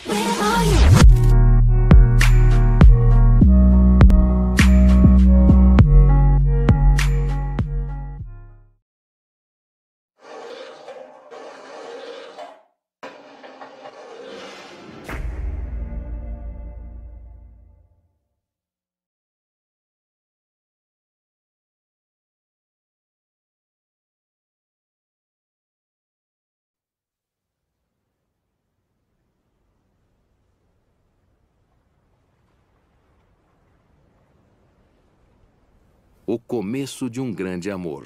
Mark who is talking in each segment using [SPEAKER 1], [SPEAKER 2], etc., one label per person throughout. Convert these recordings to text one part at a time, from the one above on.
[SPEAKER 1] O começo de um grande amor.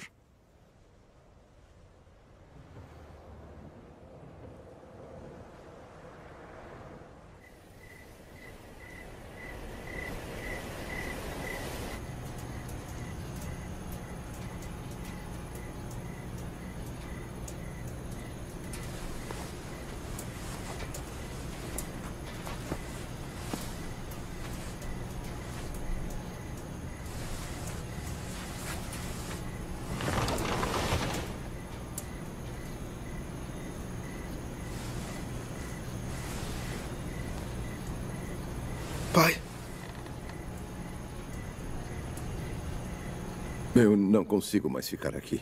[SPEAKER 2] Pai. Eu não consigo mais ficar aqui.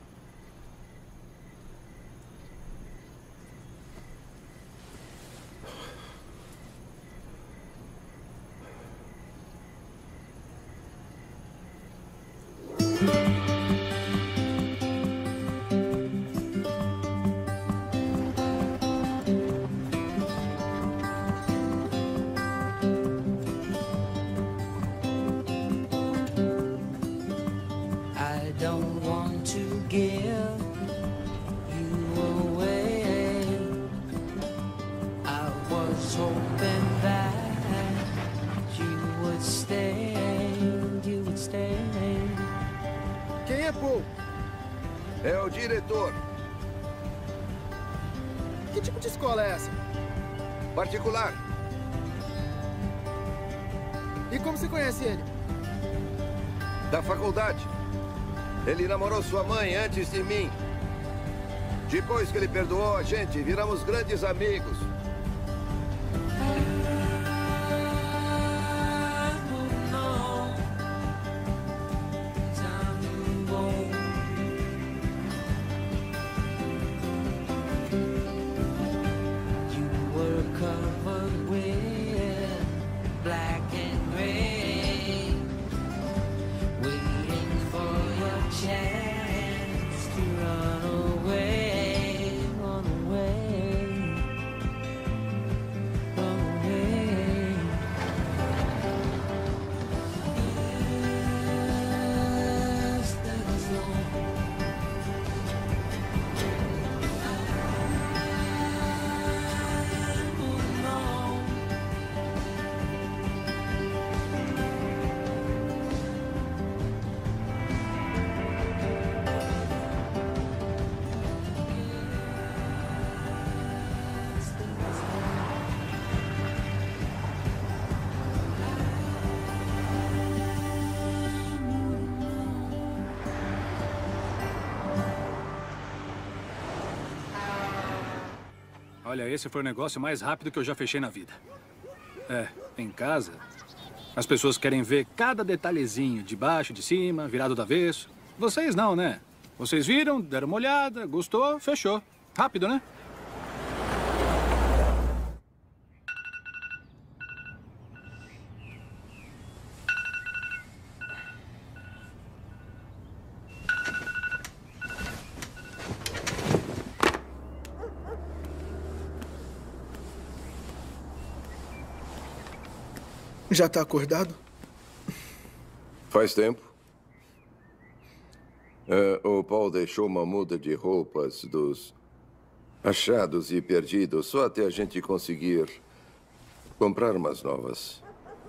[SPEAKER 3] I don't want to give you away. I was hoping that you would stay, you would stay.
[SPEAKER 2] Quem é Paul?
[SPEAKER 4] É o diretor.
[SPEAKER 2] Que tipo de escola é essa?
[SPEAKER 4] Particular.
[SPEAKER 2] E como você conhece ele?
[SPEAKER 4] Da faculdade. Ele namorou sua mãe antes de mim. Depois que ele perdoou a gente, viramos grandes amigos.
[SPEAKER 5] Olha, esse foi o negócio mais rápido que eu já fechei na vida. É, em casa, as pessoas querem ver cada detalhezinho, de baixo, de cima, virado do avesso. Vocês não, né? Vocês viram, deram uma olhada, gostou, fechou. Rápido, né?
[SPEAKER 2] Já tá acordado?
[SPEAKER 4] Faz tempo. O Paul deixou uma muda de roupas dos achados e perdidos só até a gente conseguir comprar umas novas.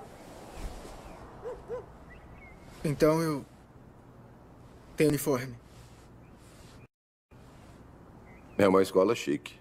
[SPEAKER 2] Então eu tenho uniforme.
[SPEAKER 4] É uma escola chique.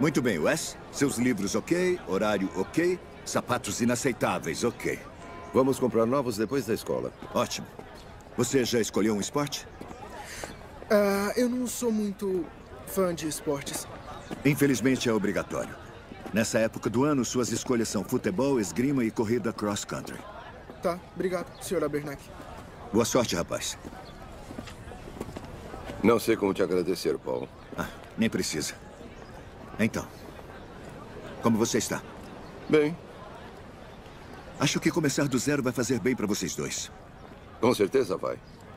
[SPEAKER 6] Muito bem, Wes. Seus livros ok, horário ok, sapatos inaceitáveis ok.
[SPEAKER 4] Vamos comprar novos depois da escola.
[SPEAKER 6] Ótimo. Você já escolheu um esporte?
[SPEAKER 2] Eu não sou muito fã de esportes.
[SPEAKER 6] Infelizmente é obrigatório. Nessa época do ano, suas escolhas são futebol, esgrima e corrida cross-country.
[SPEAKER 2] Tá, obrigado, Sr. Abernathy.
[SPEAKER 6] Boa sorte, rapaz.
[SPEAKER 4] Não sei como te agradecer, Paul.
[SPEAKER 6] Nem precisa. Então, como você está?
[SPEAKER 4] Bem,
[SPEAKER 6] Acho que começar do zero vai fazer bem para vocês dois.
[SPEAKER 4] com certeza vai.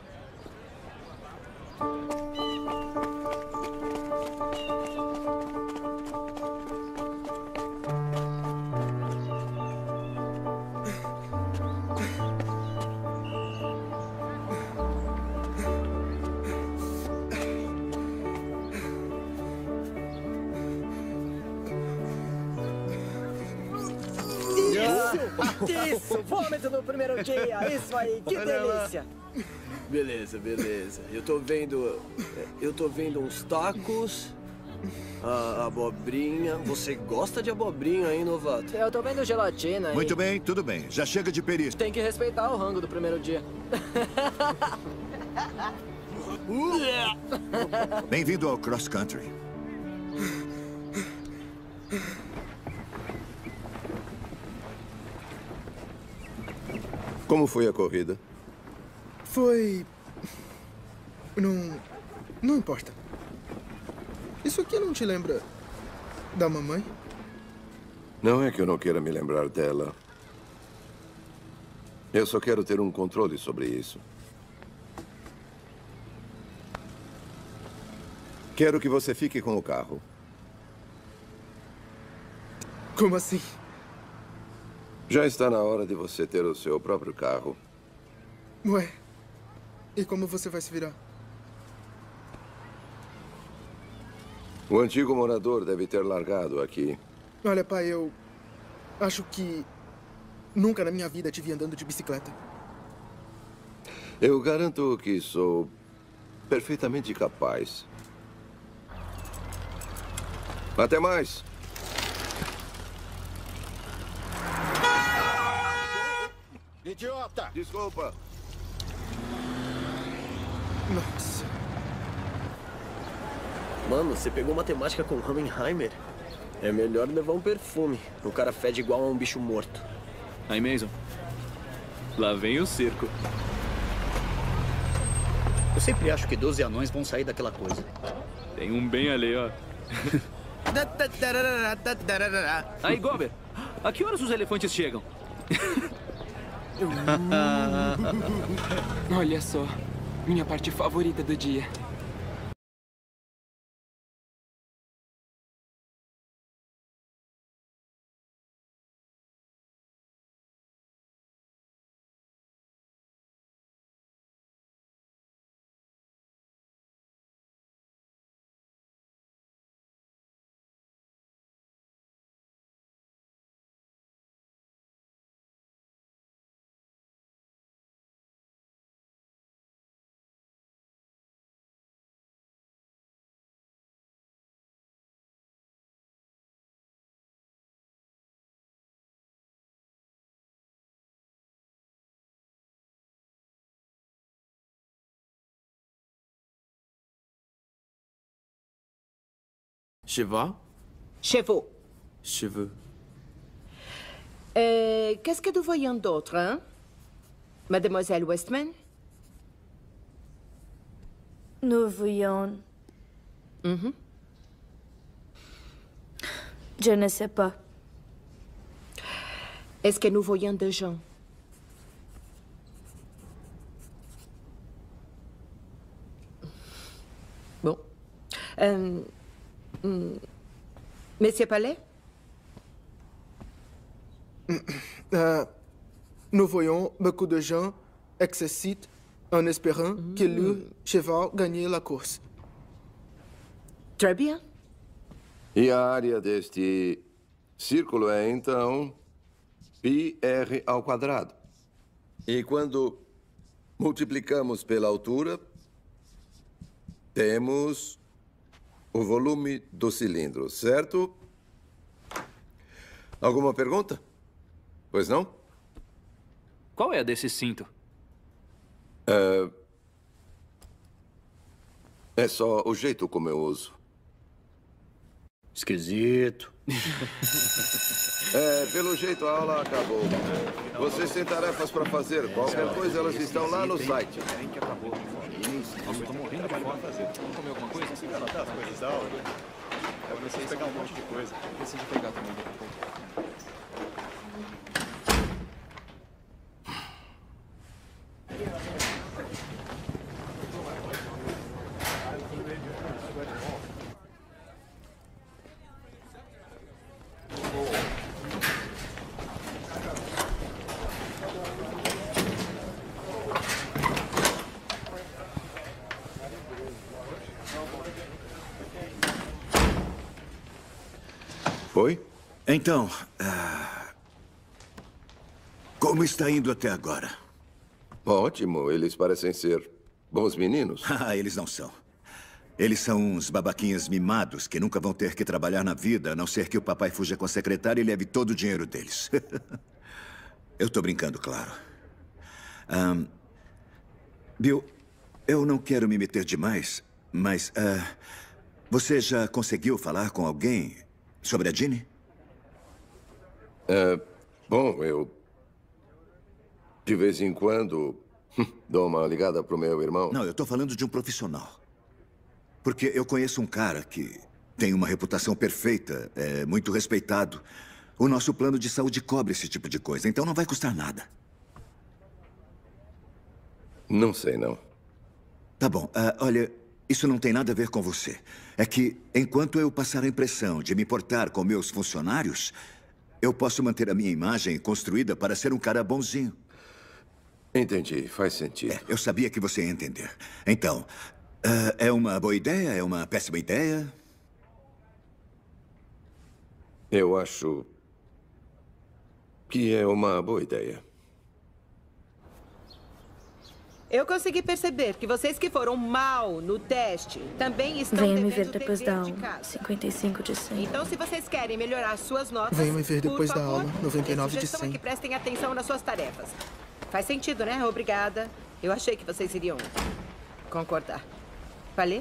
[SPEAKER 7] Isso, vômito no primeiro dia. Isso aí, que delícia.
[SPEAKER 8] Beleza, beleza. Eu tô vendo uns tacos, a abobrinha. Você gosta de abobrinha, hein, novato?
[SPEAKER 7] Eu tô vendo gelatina aí.
[SPEAKER 6] Muito bem, tudo bem. Já chega de perisco.
[SPEAKER 7] Tem que respeitar o rango do primeiro dia.
[SPEAKER 6] Bem-vindo ao cross-country.
[SPEAKER 4] Como foi a corrida?
[SPEAKER 2] Foi... Não importa. Isso aqui não te lembra da mamãe?
[SPEAKER 4] Não é que eu não queira me lembrar dela. Eu só quero ter um controle sobre isso. Quero que você fique com o carro.
[SPEAKER 2] Como assim?
[SPEAKER 4] Já está na hora de você ter o seu próprio carro.
[SPEAKER 2] Ué, e como você vai se virar?
[SPEAKER 4] O antigo morador deve ter largado aqui.
[SPEAKER 2] Olha, pai, eu acho que nunca na minha vida tive andando de bicicleta.
[SPEAKER 4] Eu garanto que sou perfeitamente capaz. Até mais.
[SPEAKER 6] Idiota!
[SPEAKER 4] Desculpa.
[SPEAKER 2] Nossa.
[SPEAKER 8] Mano, você pegou matemática com Hammenheimer? É melhor levar um perfume. O cara fede igual a um bicho morto.
[SPEAKER 9] Aí, Mason. Lá vem o circo.
[SPEAKER 10] Eu sempre acho que 12 anões vão sair daquela coisa.
[SPEAKER 9] Tem um bem ali, ó. Aí, Gober. A que horas os elefantes chegam?
[SPEAKER 11] Olha só, minha parte favorita do dia.
[SPEAKER 8] Cheval?
[SPEAKER 7] Chevaux.
[SPEAKER 8] Cheveux.
[SPEAKER 7] Qu'est-ce que nous voyons d'autre, hein? Mademoiselle Westman?
[SPEAKER 12] Nous voyons...
[SPEAKER 7] Mhm.
[SPEAKER 12] Je ne sais pas.
[SPEAKER 7] Est-ce que nous voyons des gens? Bon. Monsieur Palais?
[SPEAKER 2] Nous voyons beaucoup de gens exercitent en espérant que leur cheval gagne la course.
[SPEAKER 7] Très bien.
[SPEAKER 4] E a área deste círculo é, então, πr ao quadrado. E quando multiplicamos pela altura, temos o volume do cilindro, certo? Alguma pergunta? Pois não?
[SPEAKER 9] Qual é a desse cinto?
[SPEAKER 4] É só o jeito como eu uso.
[SPEAKER 10] Esquisito.
[SPEAKER 4] Pelo jeito a aula acabou. Vocês têm tarefas para fazer. Qualquer coisa, elas estão lá no site.
[SPEAKER 5] Nossa, eu tô morrendo de fome. Vamos comer alguma coisa?
[SPEAKER 13] Você vai anotar as coisas da aula? Eu preciso pegar um monte de coisa.
[SPEAKER 11] Preciso pegar também daqui a pouco.
[SPEAKER 4] Oi?
[SPEAKER 6] Então, como está indo até agora?
[SPEAKER 4] Ótimo, eles parecem ser bons meninos.
[SPEAKER 6] Ah, eles não são. Eles são uns babaquinhas mimados que nunca vão ter que trabalhar na vida, a não ser que o papai fuja com a secretária e leve todo o dinheiro deles. Eu tô brincando, claro. Bill, eu não quero me meter demais, mas você já conseguiu falar com alguém sobre a Ginny?
[SPEAKER 4] Bom, eu de vez em quando dou uma ligada pro meu irmão.
[SPEAKER 6] Não, eu tô falando de um profissional. Porque eu conheço um cara que tem uma reputação perfeita, é muito respeitado. O nosso plano de saúde cobre esse tipo de coisa, então não vai custar nada.
[SPEAKER 4] Não sei, não.
[SPEAKER 6] Tá bom, olha, isso não tem nada a ver com você. É que, enquanto eu passar a impressão de me importar com meus funcionários, eu posso manter a minha imagem construída para ser um cara bonzinho.
[SPEAKER 4] Entendi, faz sentido.
[SPEAKER 6] Eu sabia que você ia entender. Então, é uma boa ideia? É uma péssima ideia?
[SPEAKER 4] Eu acho que é uma boa ideia.
[SPEAKER 7] Eu consegui perceber que vocês que foram mal no teste também estão
[SPEAKER 12] Venha me
[SPEAKER 7] devendo
[SPEAKER 12] ver depois da
[SPEAKER 7] dever de
[SPEAKER 12] aula.
[SPEAKER 7] casa.
[SPEAKER 12] 55 de 100.
[SPEAKER 7] Então, se vocês querem melhorar suas notas,
[SPEAKER 2] Venha me ver
[SPEAKER 7] por
[SPEAKER 2] depois da
[SPEAKER 7] favor,
[SPEAKER 2] aula. 99 de
[SPEAKER 7] sugestão é
[SPEAKER 2] 100.
[SPEAKER 7] que prestem atenção nas suas tarefas. Faz sentido, né? Obrigada. Eu achei que vocês iriam concordar. Valeu?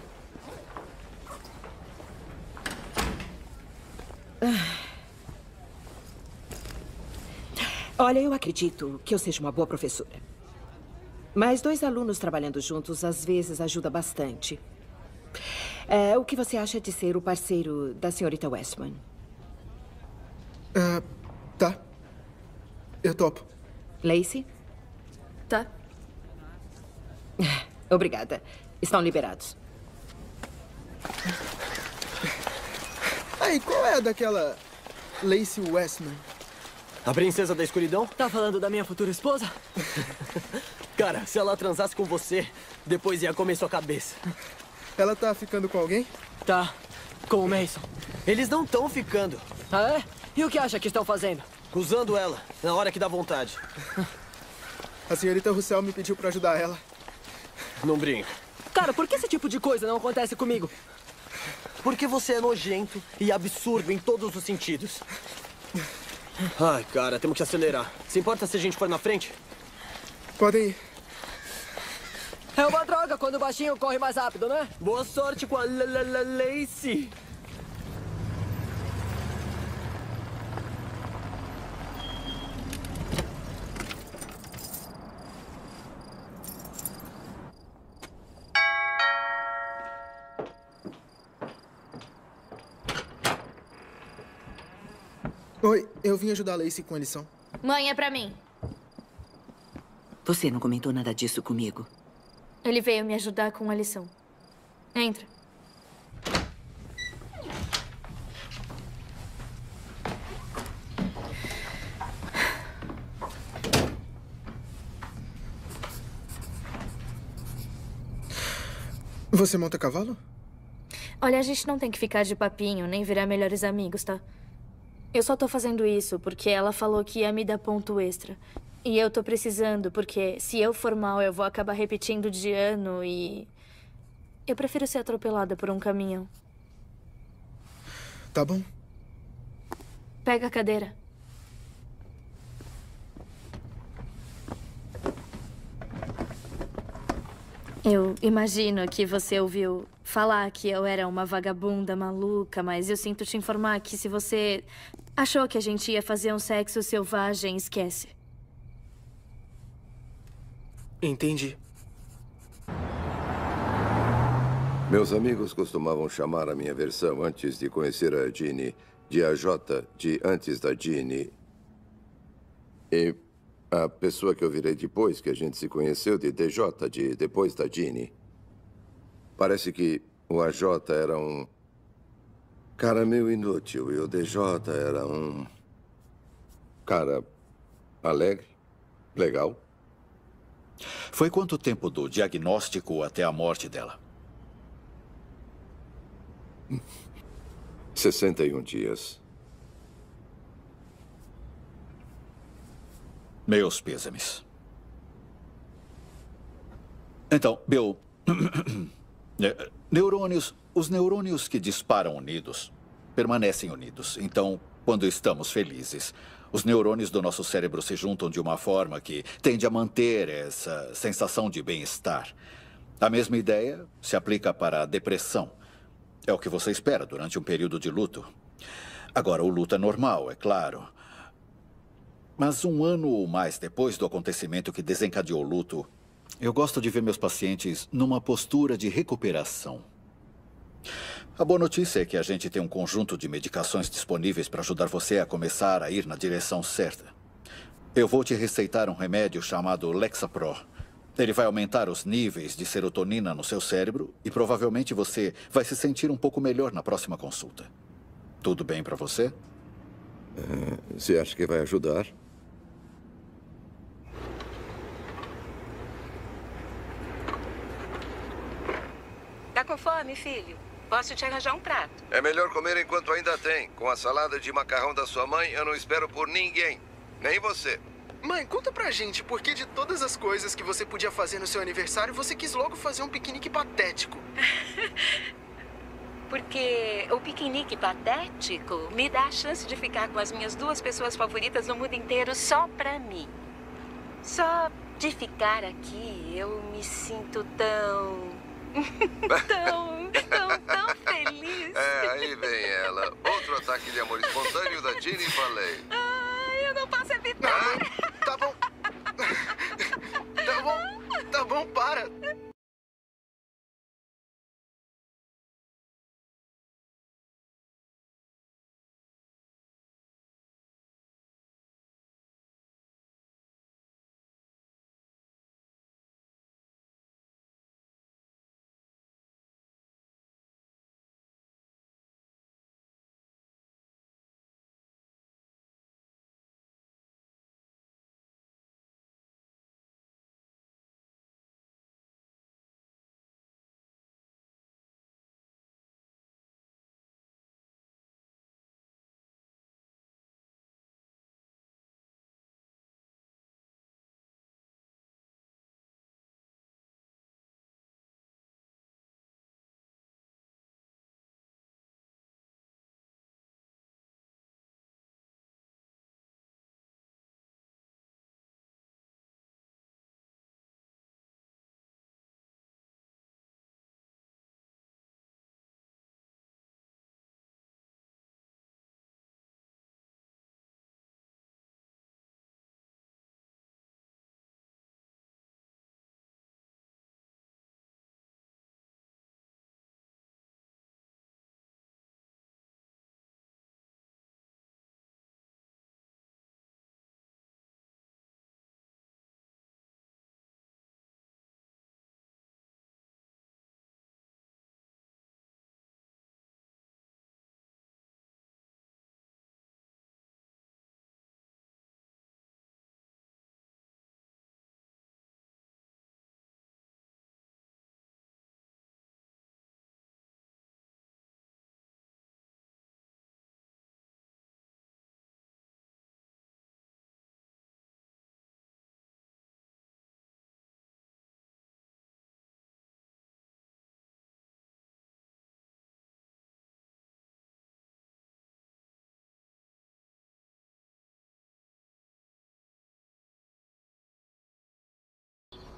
[SPEAKER 7] Olha, eu acredito que eu seja uma boa professora. Mas 2 alunos trabalhando juntos às vezes ajuda bastante. O que você acha de ser o parceiro da senhorita Westman?
[SPEAKER 2] Tá. Eu topo.
[SPEAKER 7] Lacey?
[SPEAKER 12] Tá.
[SPEAKER 7] Obrigada. Estão liberados.
[SPEAKER 2] Aí, qual é a daquela Lacey Westman?
[SPEAKER 8] A princesa da escuridão?
[SPEAKER 14] Tá falando da minha futura esposa?
[SPEAKER 8] Cara, se ela transasse com você, depois ia comer sua cabeça.
[SPEAKER 2] Ela tá ficando com alguém?
[SPEAKER 14] Tá. Com o Mason.
[SPEAKER 8] Eles não estão ficando.
[SPEAKER 14] Ah, é? E o que acha que estão fazendo?
[SPEAKER 8] Usando ela, na hora que dá vontade.
[SPEAKER 2] A senhorita Russell me pediu pra ajudar ela.
[SPEAKER 8] Não brinca.
[SPEAKER 14] Cara, por que esse tipo de coisa não acontece comigo?
[SPEAKER 8] Porque você é nojento e absurdo em todos os sentidos. Ai, cara, temos que acelerar. Se importa se a gente for na frente?
[SPEAKER 2] Podem ir.
[SPEAKER 14] É uma droga quando o baixinho corre mais rápido, né?
[SPEAKER 8] Boa sorte com a Lacey.
[SPEAKER 2] Oi, eu vim ajudar a Lacey com a lição.
[SPEAKER 12] Mãe, é pra mim.
[SPEAKER 15] Você não comentou nada disso comigo.
[SPEAKER 12] Ele veio me ajudar com a lição. Entra.
[SPEAKER 2] Você monta cavalo?
[SPEAKER 12] Olha, a gente não tem que ficar de papinho, nem virar melhores amigos, tá? Eu só tô fazendo isso porque ela falou que ia me dar ponto extra. E eu tô precisando, porque se eu for mal, eu vou acabar repetindo de ano e... Eu prefiro ser atropelada por um caminhão.
[SPEAKER 2] Tá bom.
[SPEAKER 12] Pega a cadeira. Eu imagino que você ouviu falar que eu era uma vagabunda maluca, mas eu sinto te informar que se você achou que a gente ia fazer um sexo selvagem, esquece.
[SPEAKER 2] Entendi.
[SPEAKER 4] Meus amigos costumavam chamar a minha versão antes de conhecer a Ginny de AJ, de antes da Ginny. E a pessoa que eu virei depois que a gente se conheceu de DJ, de depois da Ginny. Parece que o AJ era um cara meio inútil e o DJ era um cara alegre, legal.
[SPEAKER 16] Foi quanto tempo do diagnóstico até a morte dela?
[SPEAKER 4] 61 dias.
[SPEAKER 16] Meus pêsames. Então, Bill, os neurônios que disparam unidos permanecem unidos. Então, quando estamos felizes, os neurônios do nosso cérebro se juntam de uma forma que tende a manter essa sensação de bem-estar. A mesma ideia se aplica para a depressão. É o que você espera durante um período de luto. Agora, o luto é normal, é claro. Mas um ano ou mais depois do acontecimento que desencadeou o luto, eu gosto de ver meus pacientes numa postura de recuperação. A boa notícia é que a gente tem um conjunto de medicações disponíveis para ajudar você a começar a ir na direção certa. Eu vou te receitar um remédio chamado Lexapro. Ele vai aumentar os níveis de serotonina no seu cérebro e provavelmente você vai se sentir um pouco melhor na próxima consulta. Tudo bem para você?
[SPEAKER 4] Você acha que vai ajudar?
[SPEAKER 15] Tá com fome, filho? Posso te arranjar um prato.
[SPEAKER 4] É melhor comer enquanto ainda tem. Com a salada de macarrão da sua mãe, eu não espero por ninguém. Nem você.
[SPEAKER 2] Mãe, conta pra gente por que de todas as coisas que você podia fazer no seu aniversário, você quis logo fazer um piquenique patético.
[SPEAKER 15] Porque o piquenique patético me dá a chance de ficar com as minhas duas pessoas favoritas no mundo inteiro só pra mim. Só de ficar aqui, eu me sinto tão feliz.
[SPEAKER 4] Aí vem ela. Outro ataque de amor espontâneo da Ginny Valley.
[SPEAKER 15] Ai, eu não posso evitar.
[SPEAKER 2] Tá bom. Tá bom, para.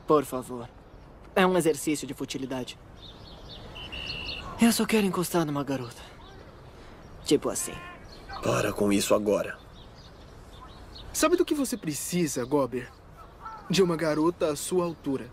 [SPEAKER 14] Por favor. É um exercício de futilidade. Eu só quero encostar numa garota. Tipo assim.
[SPEAKER 8] Para com isso agora.
[SPEAKER 2] Sabe do que você precisa, Gober? De uma garota à sua altura.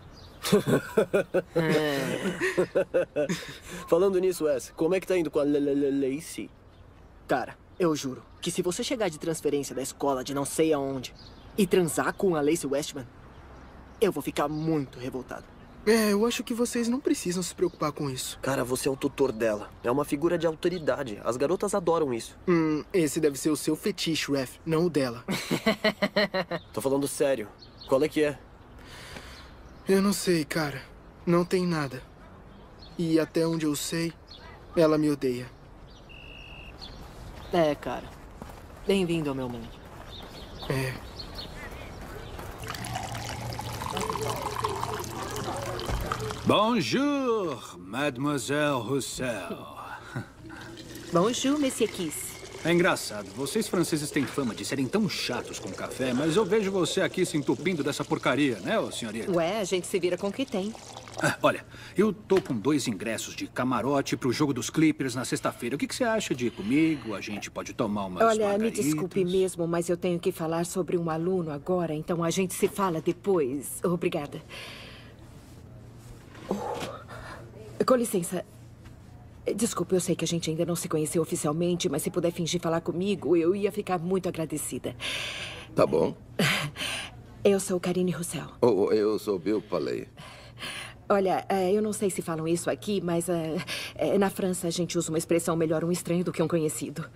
[SPEAKER 8] Falando nisso, Wes, como é que tá indo com a Lacey?
[SPEAKER 14] Cara, eu juro que se você chegar de transferência da escola de não sei aonde e transar com a Lacey Westman, eu vou ficar muito revoltado.
[SPEAKER 2] Eu acho que vocês não precisam se preocupar com isso.
[SPEAKER 8] Cara, você é o tutor dela. É uma figura de autoridade. As garotas adoram isso.
[SPEAKER 2] Esse deve ser o seu fetiche, Ref, não o dela.
[SPEAKER 8] Tô falando sério. Qual é que é?
[SPEAKER 2] Eu não sei, cara. Não tem nada. E até onde eu sei, ela me odeia.
[SPEAKER 14] É, cara. Bem-vindo ao meu mundo.
[SPEAKER 5] Bonjour, Mademoiselle Roussel.
[SPEAKER 7] Bonjour, Monsieur Kiss.
[SPEAKER 5] É engraçado, vocês franceses têm fama de serem tão chatos com café, mas eu vejo você aqui se entupindo dessa porcaria, né, ô senhorita?
[SPEAKER 7] Ué, a gente se vira com o que tem.
[SPEAKER 5] Olha, eu tô com 2 ingressos de camarote pro jogo dos Clippers na sexta-feira. O que você acha de ir comigo? A gente pode tomar umas
[SPEAKER 7] Olha,
[SPEAKER 5] margaritas.
[SPEAKER 7] me desculpe mesmo, mas eu tenho que falar sobre um aluno agora, então a gente se fala depois. Obrigada. Com licença. Desculpe, eu sei que a gente ainda não se conheceu oficialmente, mas se puder fingir falar comigo, eu ia ficar muito agradecida.
[SPEAKER 4] Tá bom.
[SPEAKER 7] Eu sou Karine Roussel.
[SPEAKER 4] Eu sou Bill Paley.
[SPEAKER 7] Olha, eu não sei se falam isso aqui, mas na França a gente usa uma expressão melhor um estranho do que um conhecido.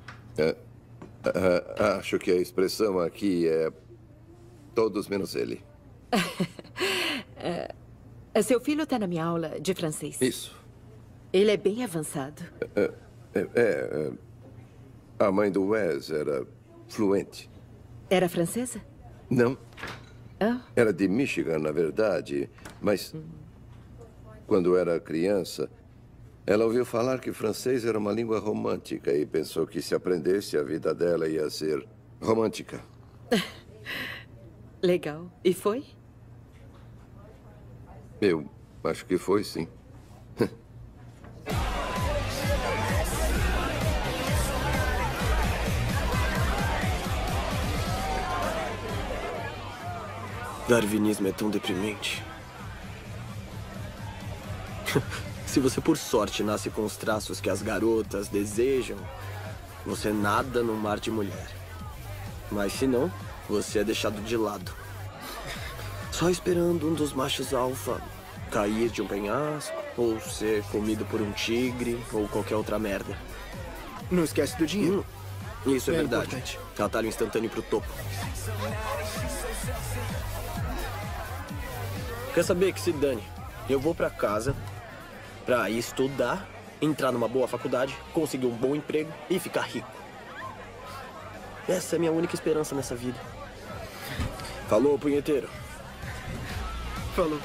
[SPEAKER 4] Acho que a expressão aqui é todos menos ele.
[SPEAKER 7] Seu filho está na minha aula de francês.
[SPEAKER 4] Isso.
[SPEAKER 7] Ele é bem avançado.
[SPEAKER 4] A mãe do Wes era fluente.
[SPEAKER 7] Era francesa?
[SPEAKER 4] Não.
[SPEAKER 7] Ah?
[SPEAKER 4] Era de Michigan, na verdade, mas quando era criança, ela ouviu falar que francês era uma língua romântica e pensou que se aprendesse, a vida dela ia ser romântica.
[SPEAKER 7] Legal. E foi?
[SPEAKER 4] Eu acho que foi, sim.
[SPEAKER 8] Darwinismo é tão deprimente. Se você, por sorte, nasce com os traços que as garotas desejam, você nada no mar de mulher. Mas se não, você é deixado de lado. Só esperando um dos machos alfa cair de um penhasco, ou ser comido por um tigre, ou qualquer outra merda.
[SPEAKER 2] Não esquece do dinheiro.
[SPEAKER 8] Isso é verdade.
[SPEAKER 2] Importante.
[SPEAKER 8] Atalho instantâneo pro topo. Quer saber que se dane? Eu vou pra casa pra estudar, entrar numa boa faculdade, conseguir um bom emprego e ficar rico. Essa é a minha única esperança nessa vida. Falou, punheteiro.
[SPEAKER 2] Falou.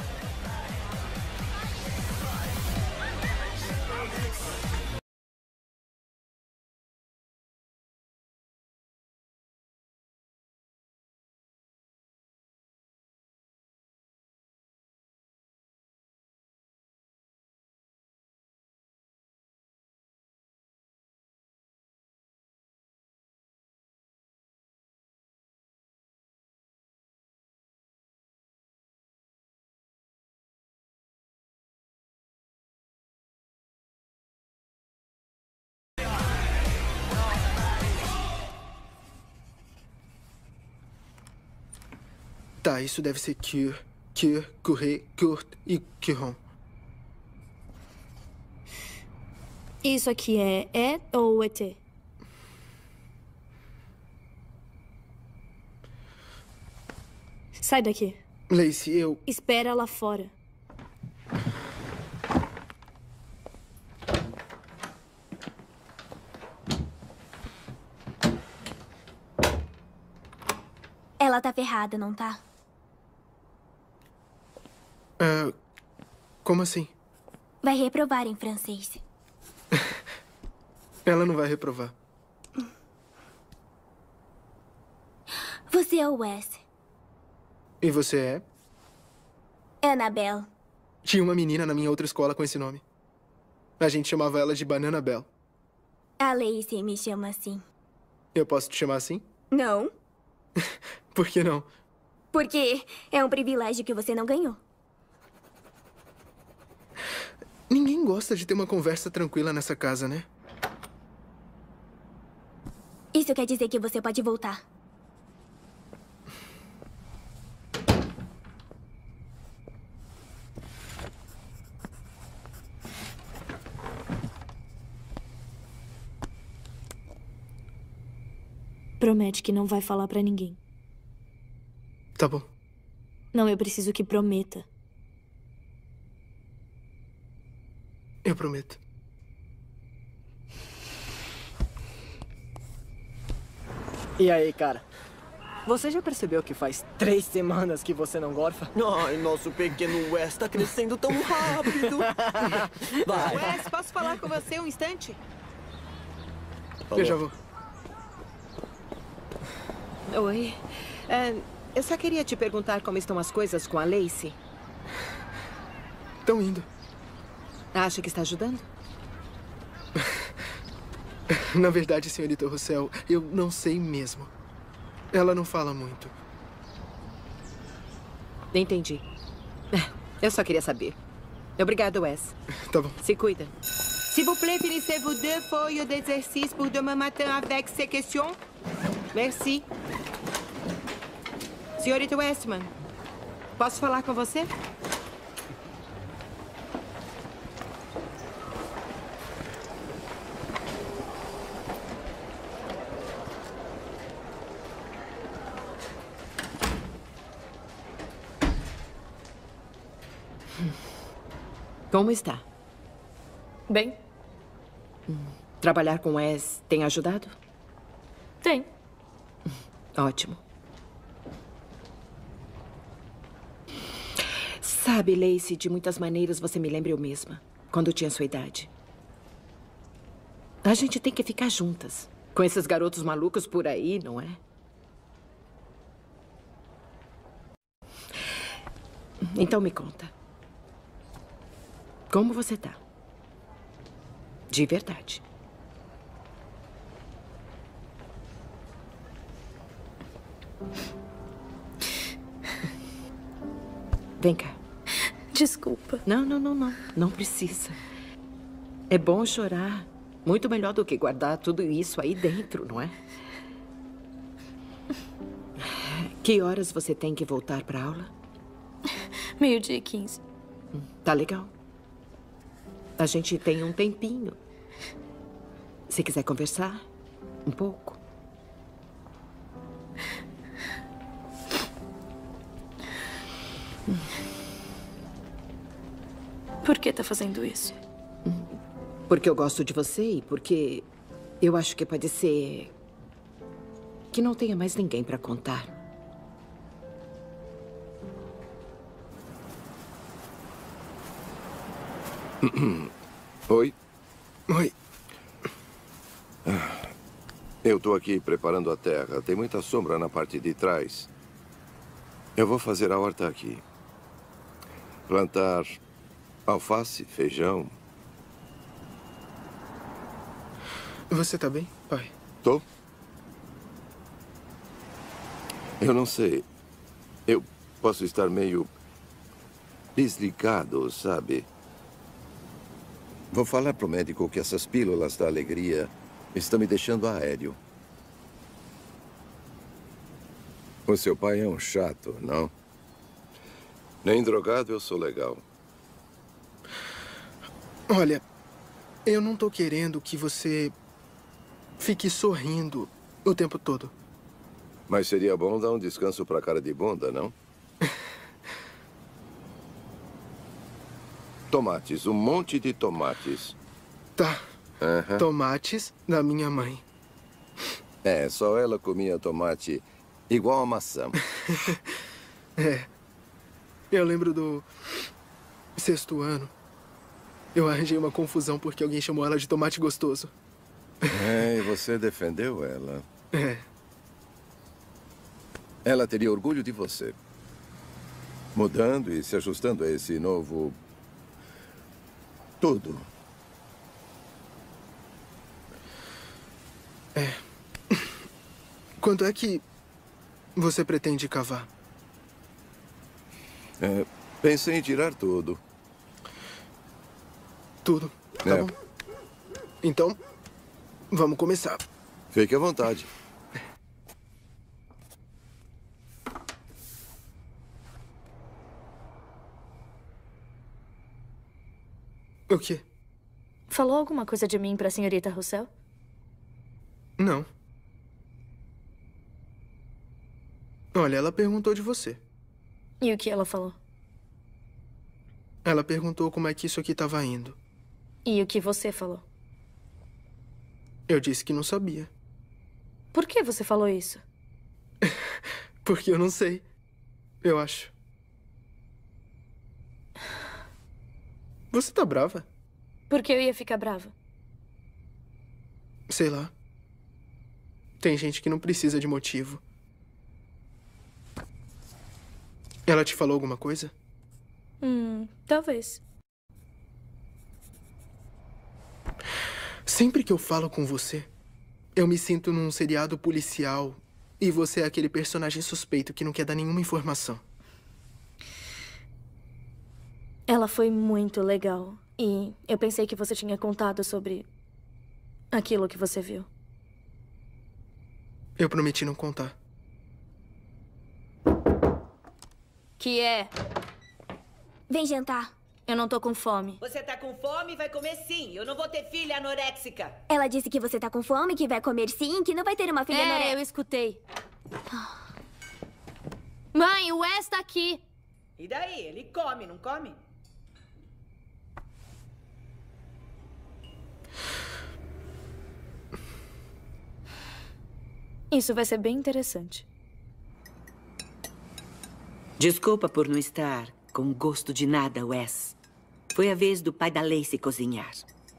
[SPEAKER 2] Tá, isso deve ser cure, curé, court e curon.
[SPEAKER 12] Isso aqui é ou ET? Sai daqui.
[SPEAKER 2] Lacey, eu...
[SPEAKER 12] Espera lá fora.
[SPEAKER 17] Ela tá ferrada, não tá?
[SPEAKER 2] Como assim?
[SPEAKER 17] Vai reprovar em francês.
[SPEAKER 2] Ela não vai reprovar.
[SPEAKER 17] Você é o Wes.
[SPEAKER 2] E você é?
[SPEAKER 17] Annabelle.
[SPEAKER 2] Tinha uma menina na minha outra escola com esse nome. A gente chamava ela de Banana Bell.
[SPEAKER 17] A Lacey me chama assim.
[SPEAKER 2] Eu posso te chamar assim?
[SPEAKER 17] Não.
[SPEAKER 2] Por que não?
[SPEAKER 17] Porque é um privilégio que você não ganhou.
[SPEAKER 2] Ninguém gosta de ter uma conversa tranquila nessa casa, né?
[SPEAKER 17] Isso quer dizer que você pode voltar.
[SPEAKER 12] Promete que não vai falar pra ninguém.
[SPEAKER 2] Tá bom.
[SPEAKER 12] Não, eu preciso que prometa.
[SPEAKER 2] Eu prometo.
[SPEAKER 14] E aí, cara? Você já percebeu que faz 3 semanas que você não gorfa?
[SPEAKER 8] Ai, nosso pequeno Wes tá crescendo tão rápido. Vai.
[SPEAKER 7] Wes, posso falar com você um instante?
[SPEAKER 2] Eu já vou.
[SPEAKER 7] Oi. Eu só queria te perguntar como estão as coisas com a Lacey.
[SPEAKER 2] Estão indo.
[SPEAKER 7] Acha que está ajudando?
[SPEAKER 2] Na verdade, senhorita Russell, eu não sei mesmo. Ela não fala muito.
[SPEAKER 7] Entendi. Eu só queria saber. Obrigado, Wes.
[SPEAKER 2] Tá bom.
[SPEAKER 7] Se cuida. S'il vous plaît, finissez-vous 2 feuilles d'exercice pour demain matin avec ces questions? Merci. Senhorita Westman, posso falar com você? Como está?
[SPEAKER 12] Bem.
[SPEAKER 7] Trabalhar com Wes tem ajudado?
[SPEAKER 12] Tem.
[SPEAKER 7] Ótimo. Sabe, Lacey, de muitas maneiras você me lembra eu mesma, quando tinha sua idade. A gente tem que ficar juntas, com esses garotos malucos por aí, não é? Então me conta. Como você tá? De verdade. Vem cá.
[SPEAKER 12] Desculpa.
[SPEAKER 7] Não. Não precisa. É bom chorar. Muito melhor do que guardar tudo isso aí dentro, não é? Que horas você tem que voltar para aula?
[SPEAKER 12] 12:15.
[SPEAKER 7] Tá legal. A gente tem um tempinho. Se quiser conversar, um pouco.
[SPEAKER 12] Por que tá fazendo isso?
[SPEAKER 7] Porque eu gosto de você e porque eu acho que pode ser que não tenha mais ninguém para contar.
[SPEAKER 4] Oi?
[SPEAKER 2] Oi.
[SPEAKER 4] Eu estou aqui preparando a terra. Tem muita sombra na parte de trás. Eu vou fazer a horta aqui. Plantar alface, feijão.
[SPEAKER 2] Você tá bem, pai?
[SPEAKER 4] Tô. Eu não sei. Eu posso estar meio desligado, sabe? Vou falar pro médico que essas pílulas da alegria estão me deixando aéreo. O seu pai é um chato, não? Nem drogado eu sou legal.
[SPEAKER 2] Olha, eu não tô querendo que você fique sorrindo o tempo todo.
[SPEAKER 4] Mas seria bom dar um descanso pra cara de bunda, não? Tomates, um monte de tomates.
[SPEAKER 2] Tá.
[SPEAKER 4] Uhum.
[SPEAKER 2] Tomates da minha mãe.
[SPEAKER 4] É, só ela comia tomate igual a maçã.
[SPEAKER 2] É. Eu lembro do 6º ano. Eu arranjei uma confusão porque alguém chamou ela de tomate gostoso.
[SPEAKER 4] É, e você defendeu ela.
[SPEAKER 2] É.
[SPEAKER 4] Ela teria orgulho de você. mudando e se ajustando a esse novo... tudo.
[SPEAKER 2] Quanto é que você pretende cavar?
[SPEAKER 4] Pensei em tirar tudo.
[SPEAKER 2] Tudo? Tá bom. Então, vamos começar.
[SPEAKER 4] Fique à vontade.
[SPEAKER 2] O quê?
[SPEAKER 12] Falou alguma coisa de mim pra senhorita Roussel?
[SPEAKER 2] Não. Olha, ela perguntou de você.
[SPEAKER 12] E o que ela falou?
[SPEAKER 2] Ela perguntou como é que isso aqui estava indo.
[SPEAKER 12] E o que você falou?
[SPEAKER 2] Eu disse que não sabia.
[SPEAKER 12] Por que você falou isso?
[SPEAKER 2] Porque eu não sei. Eu acho. Você tá brava?
[SPEAKER 12] Por que eu ia ficar brava?
[SPEAKER 2] Sei lá. Tem gente que não precisa de motivo. Ela te falou alguma coisa?
[SPEAKER 12] Talvez.
[SPEAKER 2] Sempre que eu falo com você, eu me sinto num seriado policial e você é aquele personagem suspeito que não quer dar nenhuma informação.
[SPEAKER 12] Ela foi muito legal. E eu pensei que você tinha contado sobre aquilo que você viu.
[SPEAKER 2] Eu prometi não contar.
[SPEAKER 12] Que é?
[SPEAKER 17] Vem jantar.
[SPEAKER 12] Eu não tô com fome.
[SPEAKER 18] Você tá com fome? Vai comer sim. Eu não vou ter filha anoréxica.
[SPEAKER 17] Ela disse que você tá com fome, que vai comer sim, que não vai ter uma filha anoréxica.
[SPEAKER 12] Eu escutei. Mãe, o Wes tá aqui.
[SPEAKER 18] E daí? Ele come, não come?
[SPEAKER 12] Isso vai ser bem interessante.
[SPEAKER 18] Desculpa por não estar com gosto de nada, Wes. Foi a vez do pai da Lacey cozinhar.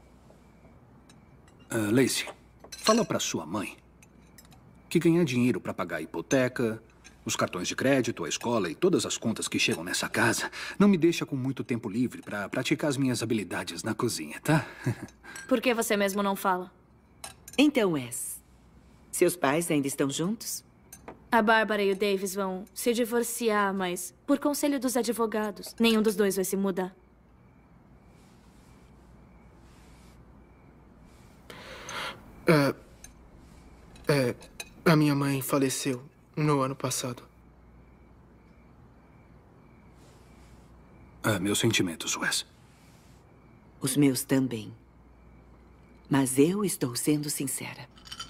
[SPEAKER 5] Lacey, fala pra sua mãe que ganhar dinheiro pra pagar a hipoteca, os cartões de crédito, a escola e todas as contas que chegam nessa casa não me deixa com muito tempo livre pra praticar as minhas habilidades na cozinha, tá?
[SPEAKER 12] Por que você mesmo não fala?
[SPEAKER 18] Então, Wes, seus pais ainda estão juntos?
[SPEAKER 12] A Bárbara e o Davis vão se divorciar, mas por conselho dos advogados, nenhum dos dois vai se mudar.
[SPEAKER 2] A minha mãe faleceu no ano passado.
[SPEAKER 5] Meus sentimentos, Wes.
[SPEAKER 18] Os meus também. Mas eu estou sendo sincera.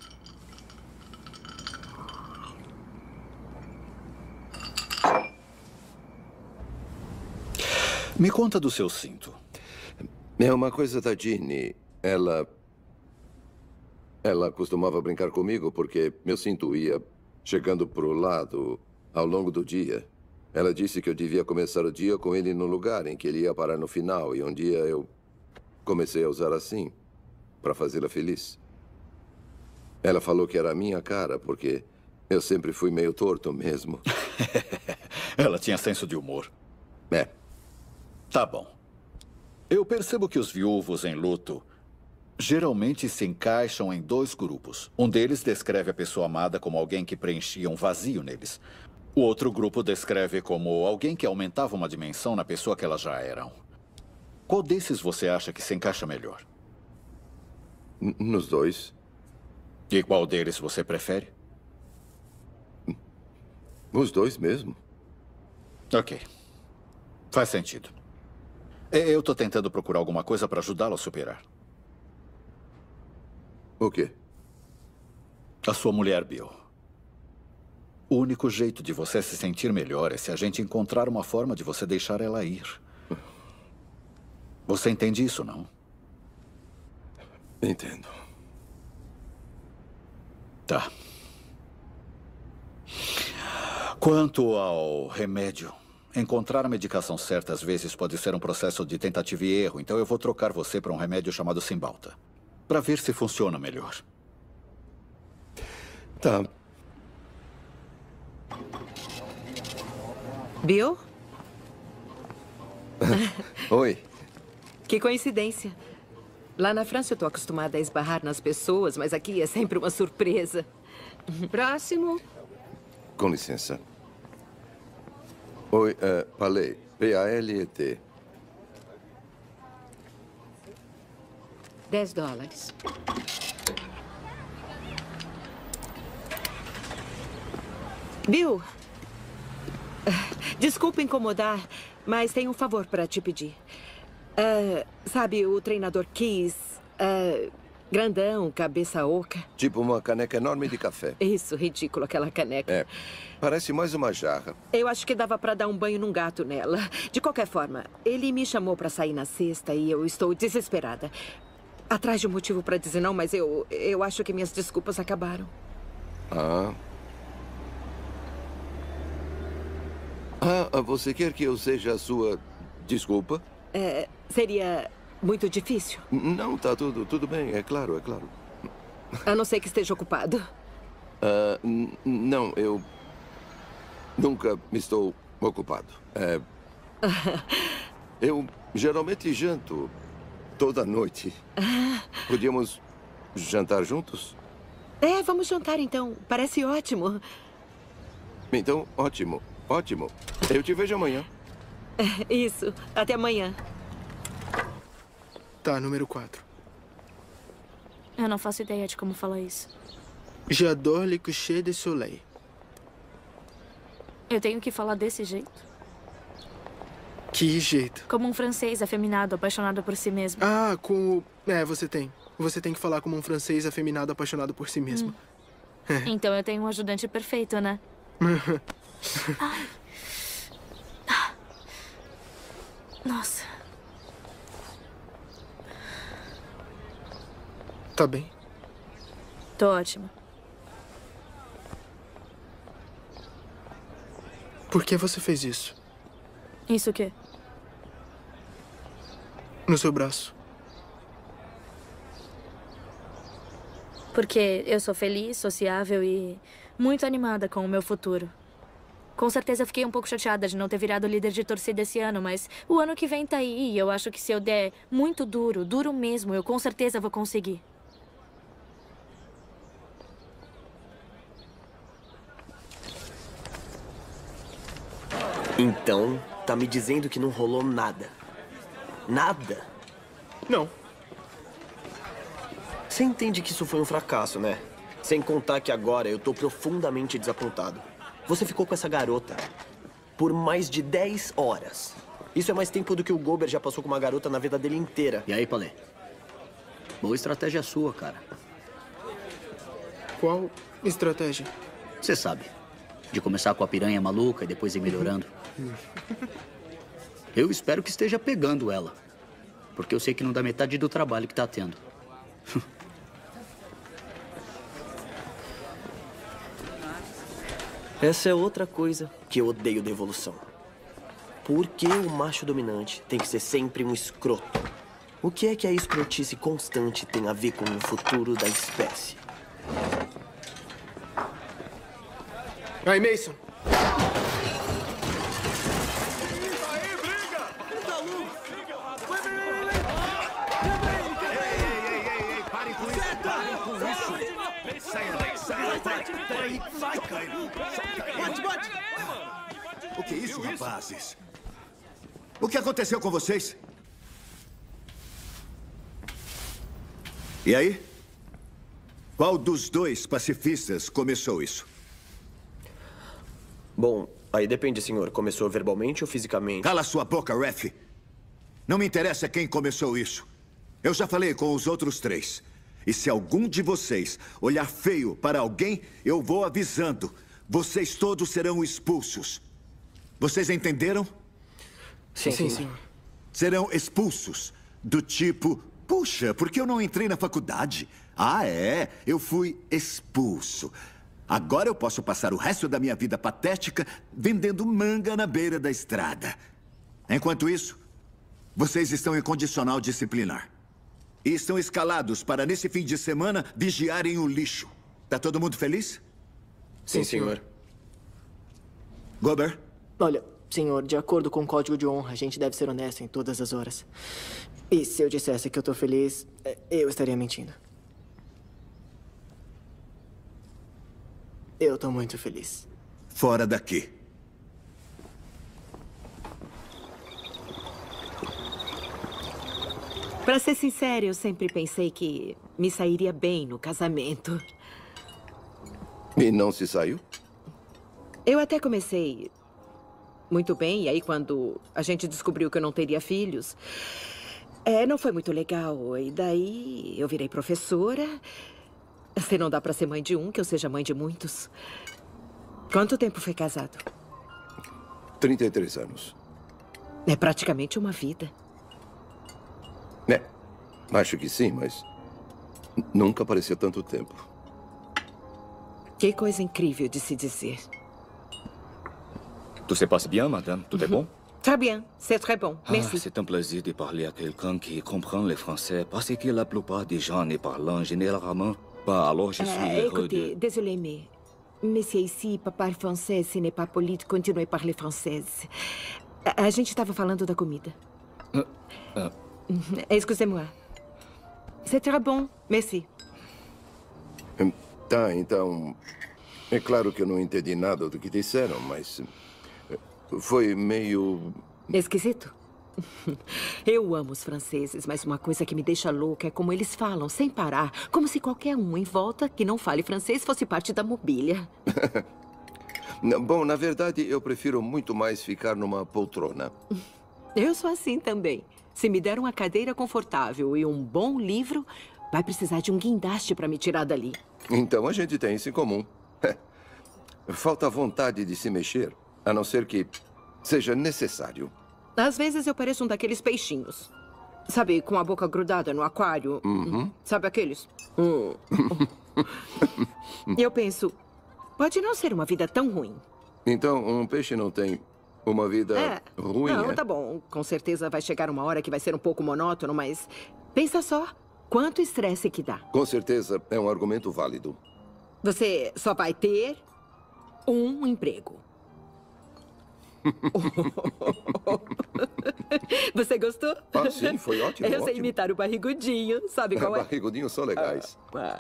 [SPEAKER 16] Me conta do seu cinto.
[SPEAKER 4] É uma coisa da Ginny. Ela costumava brincar comigo porque meu cinto ia chegando pro lado ao longo do dia. Ela disse que eu devia começar o dia com ele no lugar em que ele ia parar no final. E um dia eu comecei a usar assim, para fazê-la feliz. Ela falou que era a minha cara, porque eu sempre fui meio torto mesmo.
[SPEAKER 16] Ela tinha senso de humor. Tá bom. Eu percebo que os viúvos em luto geralmente se encaixam em dois grupos. Um deles descreve a pessoa amada como alguém que preenchia um vazio neles. O outro grupo descreve como alguém que aumentava uma dimensão na pessoa que elas já eram. Qual desses você acha que se encaixa melhor?
[SPEAKER 4] Nos dois.
[SPEAKER 16] E qual deles você prefere?
[SPEAKER 4] Os dois mesmo.
[SPEAKER 16] Ok. Faz sentido. Eu tô tentando procurar alguma coisa para ajudá-lo a superar.
[SPEAKER 4] O quê?
[SPEAKER 16] A sua mulher, Bill. O único jeito de você se sentir melhor é se a gente encontrar uma forma de você deixar ela ir. Você entende isso, não?
[SPEAKER 4] Entendo.
[SPEAKER 16] Tá. Quanto ao remédio, encontrar a medicação certa às vezes pode ser um processo de tentativa e erro, então eu vou trocar você para um remédio chamado Cymbalta, para ver se funciona melhor.
[SPEAKER 4] Tá.
[SPEAKER 18] Bill?
[SPEAKER 4] Oi.
[SPEAKER 7] Que coincidência. Lá na França eu tô acostumada a esbarrar nas pessoas, mas aqui é sempre uma surpresa.
[SPEAKER 19] Próximo.
[SPEAKER 4] Com licença. Oi, Palet. P-A-L-E-T.
[SPEAKER 19] $10.
[SPEAKER 7] Bill, desculpa incomodar, mas tenho um favor para te pedir. Sabe o treinador Keys? Grandão, cabeça oca.
[SPEAKER 4] Tipo uma caneca enorme de café.
[SPEAKER 7] Isso, ridículo, aquela caneca.
[SPEAKER 4] É, parece mais uma jarra.
[SPEAKER 7] Eu acho que dava para dar um banho num gato nela. De qualquer forma, ele me chamou para sair na sexta e eu estou desesperada. Atrás de um motivo para dizer não, mas eu acho que minhas desculpas acabaram.
[SPEAKER 4] Você quer que eu seja a sua desculpa?
[SPEAKER 7] Seria muito difícil?
[SPEAKER 4] Não, tá tudo bem, é claro, é claro.
[SPEAKER 7] A não ser que esteja ocupado.
[SPEAKER 4] Não, eu nunca estou ocupado. Eu geralmente janto toda noite. Podíamos jantar juntos?
[SPEAKER 7] Vamos jantar então. Parece ótimo.
[SPEAKER 4] Então, ótimo. Ótimo. Eu te vejo amanhã.
[SPEAKER 7] Isso. Até amanhã.
[SPEAKER 2] Tá, número 4.
[SPEAKER 12] Eu não faço ideia de como falar isso.
[SPEAKER 2] J'adore le coucher de soleil.
[SPEAKER 12] Eu tenho que falar desse jeito?
[SPEAKER 2] Que jeito?
[SPEAKER 12] Como um francês afeminado, apaixonado por si mesmo.
[SPEAKER 2] Você tem. Você tem que falar como um francês afeminado, apaixonado por si mesmo.
[SPEAKER 12] Então eu tenho um ajudante perfeito, né? Ai. Nossa.
[SPEAKER 2] Tá bem.
[SPEAKER 12] Tô ótima.
[SPEAKER 2] Por que você fez isso?
[SPEAKER 12] Isso o quê?
[SPEAKER 2] No seu braço.
[SPEAKER 12] Porque eu sou feliz, sociável e muito animada com o meu futuro. Com certeza fiquei um pouco chateada de não ter virado líder de torcida esse ano, mas o ano que vem tá aí e eu acho que se eu der muito duro mesmo, eu com certeza vou conseguir.
[SPEAKER 8] Então, tá me dizendo que não rolou nada? Nada?
[SPEAKER 2] Não.
[SPEAKER 8] Você entende que isso foi um fracasso, né? Sem contar que agora eu tô profundamente desapontado. Você ficou com essa garota por mais de 10 horas. Isso é mais tempo do que o Gober já passou com uma garota na vida dele inteira.
[SPEAKER 10] E aí, Palet? Boa estratégia sua, cara.
[SPEAKER 2] Qual estratégia?
[SPEAKER 10] Você sabe. De começar com a piranha maluca e depois ir melhorando. Eu espero que esteja pegando ela. Porque eu sei que não dá metade do trabalho que tá tendo.
[SPEAKER 8] Essa é outra coisa que eu odeio da evolução. Por que o macho dominante tem que ser sempre um escroto? O que é que a escrotice constante tem a ver com o futuro da espécie?
[SPEAKER 2] Aí, Mason.
[SPEAKER 6] Vai, Caio. Bote. O que é isso, rapazes? O que aconteceu com vocês? E aí? Qual dos dois pacifistas começou isso?
[SPEAKER 8] Bom, aí depende, senhor. Começou verbalmente ou fisicamente?
[SPEAKER 6] Cala sua boca, Ref. Não me interessa quem começou isso. Eu já falei com os outros 3. E se algum de vocês olhar feio para alguém, eu vou avisando. Vocês todos serão expulsos. Vocês entenderam?
[SPEAKER 2] Sim, senhor.
[SPEAKER 6] Serão expulsos. Do tipo, puxa, por que eu não entrei na faculdade? Eu fui expulso. Agora eu posso passar o resto da minha vida patética vendendo manga na beira da estrada. Enquanto isso, vocês estão em condicional disciplinar. E estão escalados para, nesse fim de semana, vigiarem o lixo. Tá todo mundo feliz?
[SPEAKER 8] Sim, senhor.
[SPEAKER 6] Gober?
[SPEAKER 14] Olha, Senhor, de acordo com o código de honra, a gente deve ser honesto em todas as horas. E se eu dissesse que eu tô feliz, eu estaria mentindo. Eu tô muito feliz.
[SPEAKER 6] Fora daqui.
[SPEAKER 7] Pra ser sincera, eu sempre pensei que me sairia bem no casamento.
[SPEAKER 4] E não se saiu?
[SPEAKER 7] Eu até comecei muito bem, e aí quando a gente descobriu que eu não teria filhos, não foi muito legal. E daí eu virei professora. Se não dá pra ser mãe de um, que eu seja mãe de muitos. Quanto tempo foi casado?
[SPEAKER 4] 33 anos.
[SPEAKER 7] É praticamente uma vida.
[SPEAKER 4] Acho que sim, mas nunca pareceu tanto tempo.
[SPEAKER 7] Que coisa incrível de se dizer.
[SPEAKER 20] Tout se passe bien, madame? Tout est bon?
[SPEAKER 7] Très bien, c'est très bon. Merci.
[SPEAKER 20] C'est un plaisir de parler à quelqu'un qui comprend le français, parce que la plupart des gens ne parlent généralement pas. Alors je suis heureux
[SPEAKER 7] Écoutez, désolé, mais se ici, parler français, ce n'est pas poli de continuer a parler français. A gente estava falando da comida. Excusez-moi. C'est très bon, merci.
[SPEAKER 4] Tá, então... É claro que eu não entendi nada do que disseram, mas... Foi meio...
[SPEAKER 7] Esquisito? Eu amo os franceses, mas uma coisa que me deixa louca é como eles falam, sem parar. Como se qualquer um em volta que não fale francês fosse parte da mobília.
[SPEAKER 4] Bom, na verdade, eu prefiro muito mais ficar numa poltrona.
[SPEAKER 7] Eu sou assim também. Se me der uma cadeira confortável e um bom livro, vai precisar de um guindaste para me tirar dali.
[SPEAKER 4] Então a gente tem isso em comum. Falta vontade de se mexer, a não ser que seja necessário.
[SPEAKER 7] Às vezes eu pareço um daqueles peixinhos. Sabe, com a boca grudada no aquário. Sabe aqueles? E eu penso, pode não ser uma vida tão ruim.
[SPEAKER 4] Então, um peixe não tem uma vida ruim,
[SPEAKER 7] Não, tá bom. Com certeza vai chegar uma hora que vai ser um pouco monótono, mas pensa só quanto estresse que dá.
[SPEAKER 4] Com certeza é um argumento válido.
[SPEAKER 7] Você só vai ter um emprego. Você gostou?
[SPEAKER 4] Ah, sim, foi ótimo.
[SPEAKER 7] Eu sei
[SPEAKER 4] ótimo.
[SPEAKER 7] imitar o barrigudinho. Sabe qual é?
[SPEAKER 4] Barrigudinhos são legais.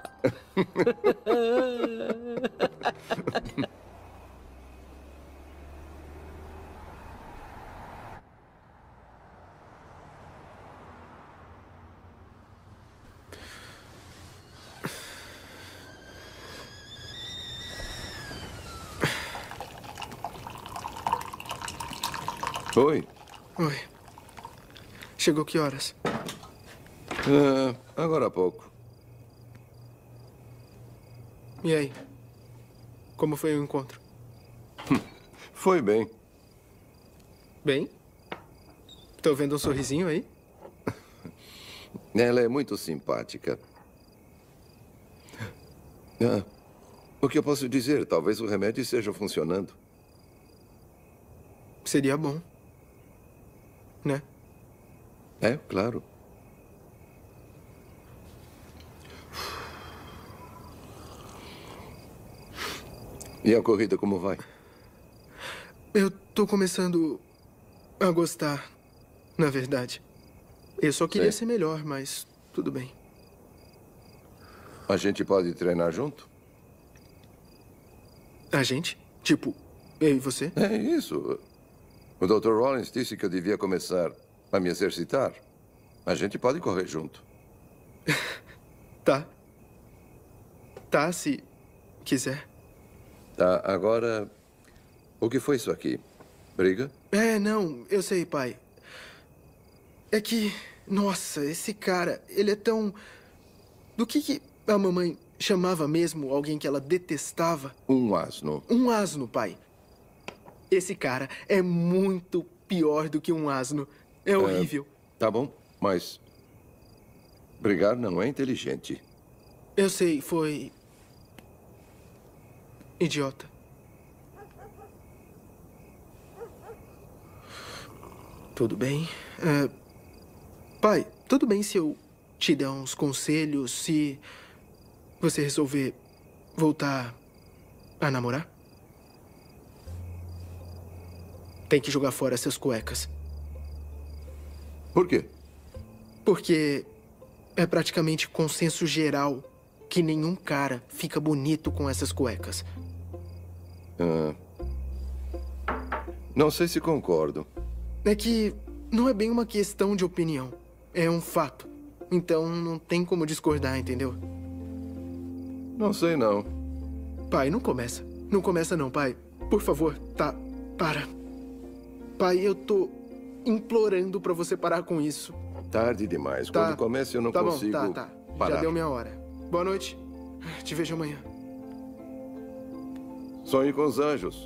[SPEAKER 4] Oi.
[SPEAKER 2] Oi. Chegou que horas?
[SPEAKER 4] Agora há pouco.
[SPEAKER 2] E aí? Como foi o encontro?
[SPEAKER 4] Foi bem.
[SPEAKER 2] Bem? Tô vendo um sorrisinho aí?
[SPEAKER 4] Ela é muito simpática. O que eu posso dizer? Talvez o remédio esteja funcionando.
[SPEAKER 2] Seria bom. Né?
[SPEAKER 4] É, claro. E a corrida como vai?
[SPEAKER 2] Eu tô começando a gostar, na verdade. Eu só queria ser melhor, mas tudo bem.
[SPEAKER 4] A gente pode treinar junto?
[SPEAKER 2] A gente? Tipo, eu e você?
[SPEAKER 4] É isso. O Dr. Rollins disse que eu devia começar a me exercitar. A gente pode correr junto.
[SPEAKER 2] Tá. Tá, se quiser.
[SPEAKER 4] Tá, agora... O que foi isso aqui? Briga?
[SPEAKER 2] Não, eu sei, pai. É que... Nossa, esse cara, ele é tão... Do que a mamãe chamava mesmo alguém que ela detestava?
[SPEAKER 4] Um asno.
[SPEAKER 2] Um asno, pai. Esse cara é muito pior do que um asno. É horrível.
[SPEAKER 4] Tá bom, mas... Brigar não é inteligente.
[SPEAKER 2] Eu sei, foi... idiota. Tudo bem. Pai, tudo bem se eu te der uns conselhos, se você resolver voltar a namorar? tem que jogar fora essas cuecas.
[SPEAKER 4] Por quê?
[SPEAKER 2] Porque é praticamente consenso geral que nenhum cara fica bonito com essas cuecas.
[SPEAKER 4] Não sei se concordo.
[SPEAKER 2] É que não é bem uma questão de opinião. É um fato. Então não tem como discordar, entendeu?
[SPEAKER 4] Não sei, não.
[SPEAKER 2] Pai, não começa. Não começa não, pai. Por favor, tá. Para. Pai, eu tô implorando pra você parar com isso.
[SPEAKER 4] Tarde demais.
[SPEAKER 2] Tá.
[SPEAKER 4] Quando começa eu não consigo
[SPEAKER 2] Tá.
[SPEAKER 4] parar.
[SPEAKER 2] Já deu minha hora. Boa noite. Te vejo amanhã.
[SPEAKER 4] Sonhe com os anjos.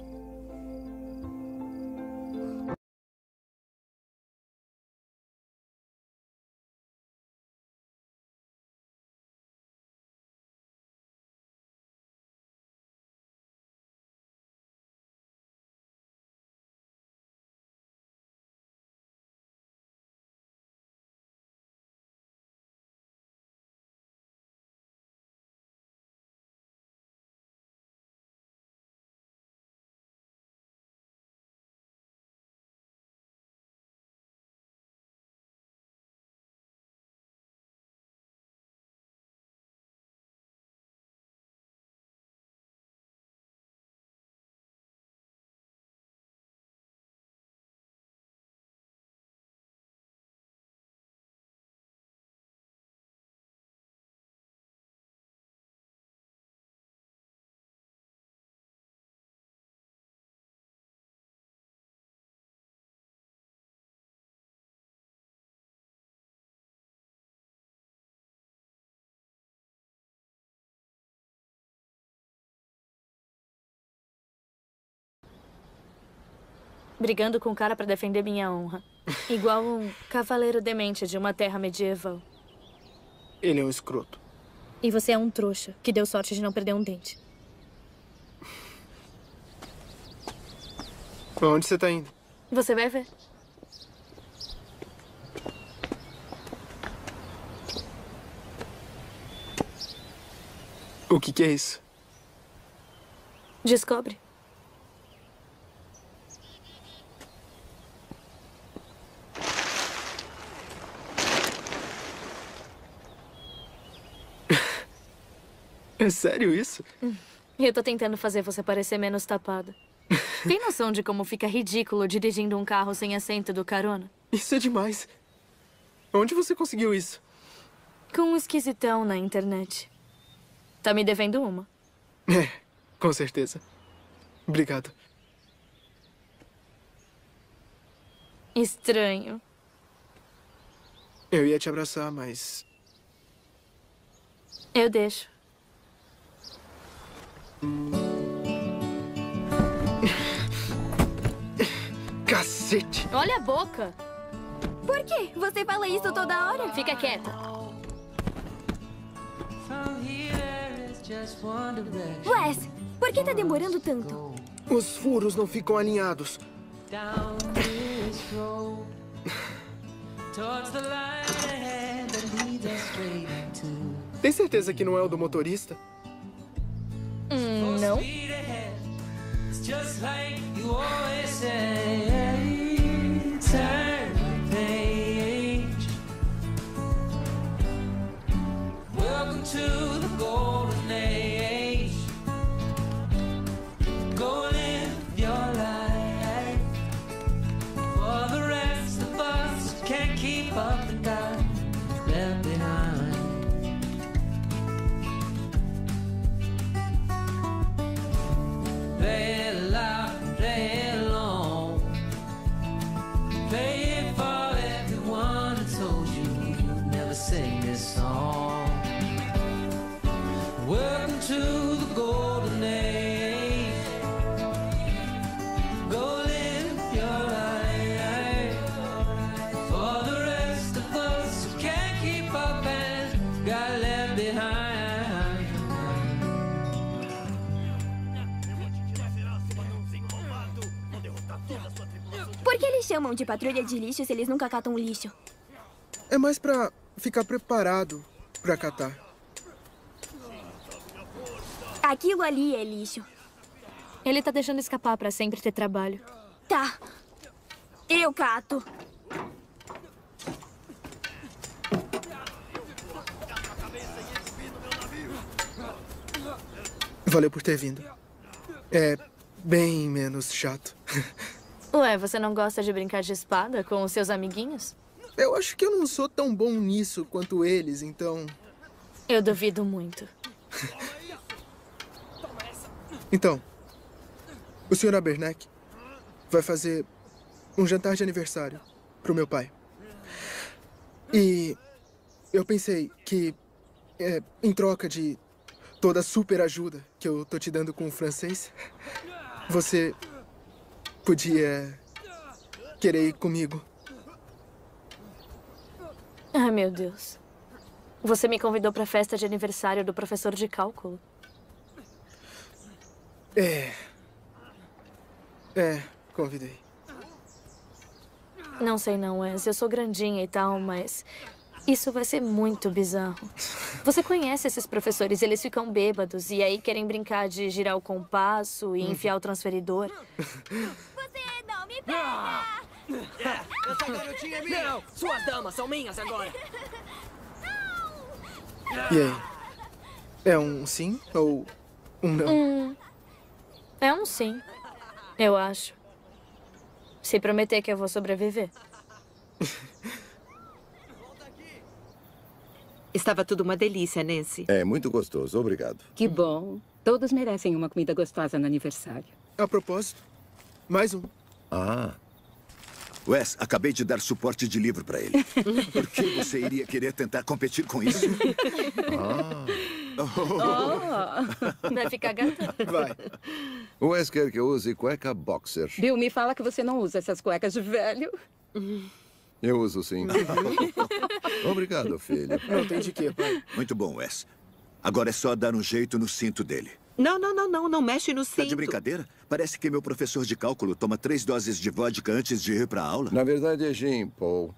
[SPEAKER 12] Brigando com o cara pra defender minha honra. Igual um cavaleiro demente de uma terra medieval.
[SPEAKER 2] Ele é um escroto.
[SPEAKER 12] E você é um trouxa, que deu sorte de não perder um dente.
[SPEAKER 2] Onde você tá indo?
[SPEAKER 12] Você vai ver.
[SPEAKER 2] O que é isso?
[SPEAKER 12] Descobre.
[SPEAKER 2] É sério isso?
[SPEAKER 12] Eu tô tentando fazer você parecer menos tapada. Tem noção de como fica ridículo dirigindo um carro sem assento do carona?
[SPEAKER 2] Isso é demais. Onde você conseguiu isso?
[SPEAKER 12] Com um esquisitão na internet. Tá me devendo uma.
[SPEAKER 2] É, com certeza. Obrigado.
[SPEAKER 12] Estranho.
[SPEAKER 2] Eu ia te abraçar, mas...
[SPEAKER 12] Eu deixo.
[SPEAKER 2] Cacete!
[SPEAKER 12] Olha a boca!
[SPEAKER 17] Por quê? Você fala isso toda hora?
[SPEAKER 12] Fica quieta.
[SPEAKER 17] Wes, por que tá demorando tanto?
[SPEAKER 2] Os furos não ficam alinhados. Tem certeza que não é o do motorista?
[SPEAKER 12] Não.
[SPEAKER 3] Welcome to the golden age. Go live your life. For the rest of us can't keep up and got left behind. Play it loud, play it long. Play it for everyone who told you you'd never sing this song. Welcome to the golden age. Go live your life. For the rest of us who can't keep up and got left behind.
[SPEAKER 17] Por que eles chamam de patrulha de lixo se eles nunca catam lixo?
[SPEAKER 2] É mais pra ficar preparado pra catar.
[SPEAKER 17] Aquilo ali é lixo.
[SPEAKER 12] Ele tá deixando escapar pra sempre ter trabalho.
[SPEAKER 17] Tá. Eu cato.
[SPEAKER 2] Valeu por ter vindo. É bem menos chato.
[SPEAKER 12] Ué, você não gosta de brincar de espada com os seus amiguinhos?
[SPEAKER 2] Eu acho que eu não sou tão bom nisso quanto eles, então...
[SPEAKER 12] Eu duvido muito.
[SPEAKER 2] Então, o Sr. Abernathy vai fazer um jantar de aniversário pro meu pai. E eu pensei que, em troca de toda a super ajuda que eu tô te dando com o francês, você podia querer ir comigo.
[SPEAKER 12] Ai, meu Deus. Você me convidou pra festa de aniversário do professor de cálculo.
[SPEAKER 2] Convidei.
[SPEAKER 12] Não sei não, Wes. Eu sou grandinha e tal, mas isso vai ser muito bizarro. Você conhece esses professores, eles ficam bêbados e aí querem brincar de girar o compasso e enfiar o transferidor.
[SPEAKER 17] Você não me pega!
[SPEAKER 14] Essa garotinha é minha! Não, suas damas são minhas agora!
[SPEAKER 2] E aí? É um sim ou um não?
[SPEAKER 12] É um sim, eu acho. Se prometer que eu vou sobreviver.
[SPEAKER 7] Estava tudo uma delícia, Nancy.
[SPEAKER 4] É muito gostoso, obrigado.
[SPEAKER 19] Que bom. Todos merecem uma comida gostosa no aniversário.
[SPEAKER 2] A propósito, mais um.
[SPEAKER 6] Ah. Wes, acabei de dar suporte de livro para ele. Por que você iria querer tentar competir com isso?
[SPEAKER 12] Vai ficar gatão.
[SPEAKER 2] Vai.
[SPEAKER 4] O Wes quer que eu use cueca boxer.
[SPEAKER 19] Bill, me fala que você não usa essas cuecas de velho.
[SPEAKER 4] Eu uso sim. Obrigado, filho.
[SPEAKER 2] Não tem de quê, pai.
[SPEAKER 6] Muito bom, Wes. Agora é só dar um jeito no cinto dele.
[SPEAKER 7] Não mexe no cinto.
[SPEAKER 6] Tá de brincadeira? Parece que meu professor de cálculo toma 3 doses de vodka antes de ir pra aula.
[SPEAKER 4] Na verdade é gin, Paul.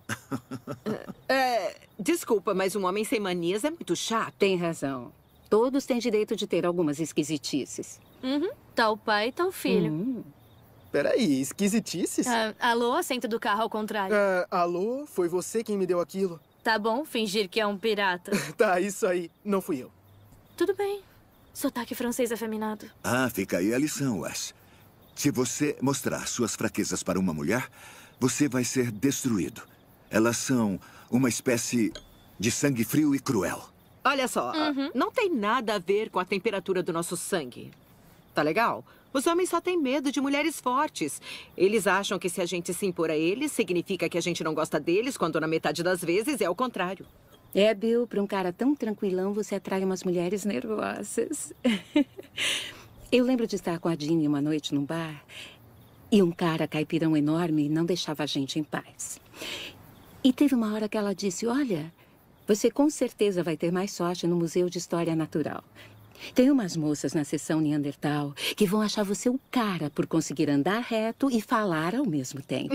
[SPEAKER 7] Desculpa, mas um homem sem manias é muito chato.
[SPEAKER 19] Tem razão. Todos têm direito de ter algumas esquisitices.
[SPEAKER 12] Tal pai, tal filho.
[SPEAKER 2] Peraí, esquisitices?
[SPEAKER 12] Alô, assento do carro ao contrário.
[SPEAKER 2] Alô, foi você quem me deu aquilo?
[SPEAKER 12] Tá bom, fingir que é um pirata.
[SPEAKER 2] Tá, isso aí. Não fui eu.
[SPEAKER 12] Tudo bem. Sotaque francês afeminado.
[SPEAKER 6] Ah, fica aí a lição, Wes. Se você mostrar suas fraquezas para uma mulher, você vai ser destruído. Elas são uma espécie de sangue frio e cruel.
[SPEAKER 7] Olha só, não tem nada a ver com a temperatura do nosso sangue. Tá legal? Os homens só têm medo de mulheres fortes. Eles acham que se a gente se impor a eles, significa que a gente não gosta deles, quando na metade das vezes é o contrário.
[SPEAKER 19] Bill, para um cara tão tranquilão, você atrai umas mulheres nervosas. Eu lembro de estar com a Jeannie uma noite num bar e um cara caipirão enorme não deixava a gente em paz. E teve uma hora que ela disse, olha, você com certeza vai ter mais sorte no Museu de História Natural. Tem umas moças na seção Neandertal que vão achar você o cara por conseguir andar reto e falar ao mesmo tempo.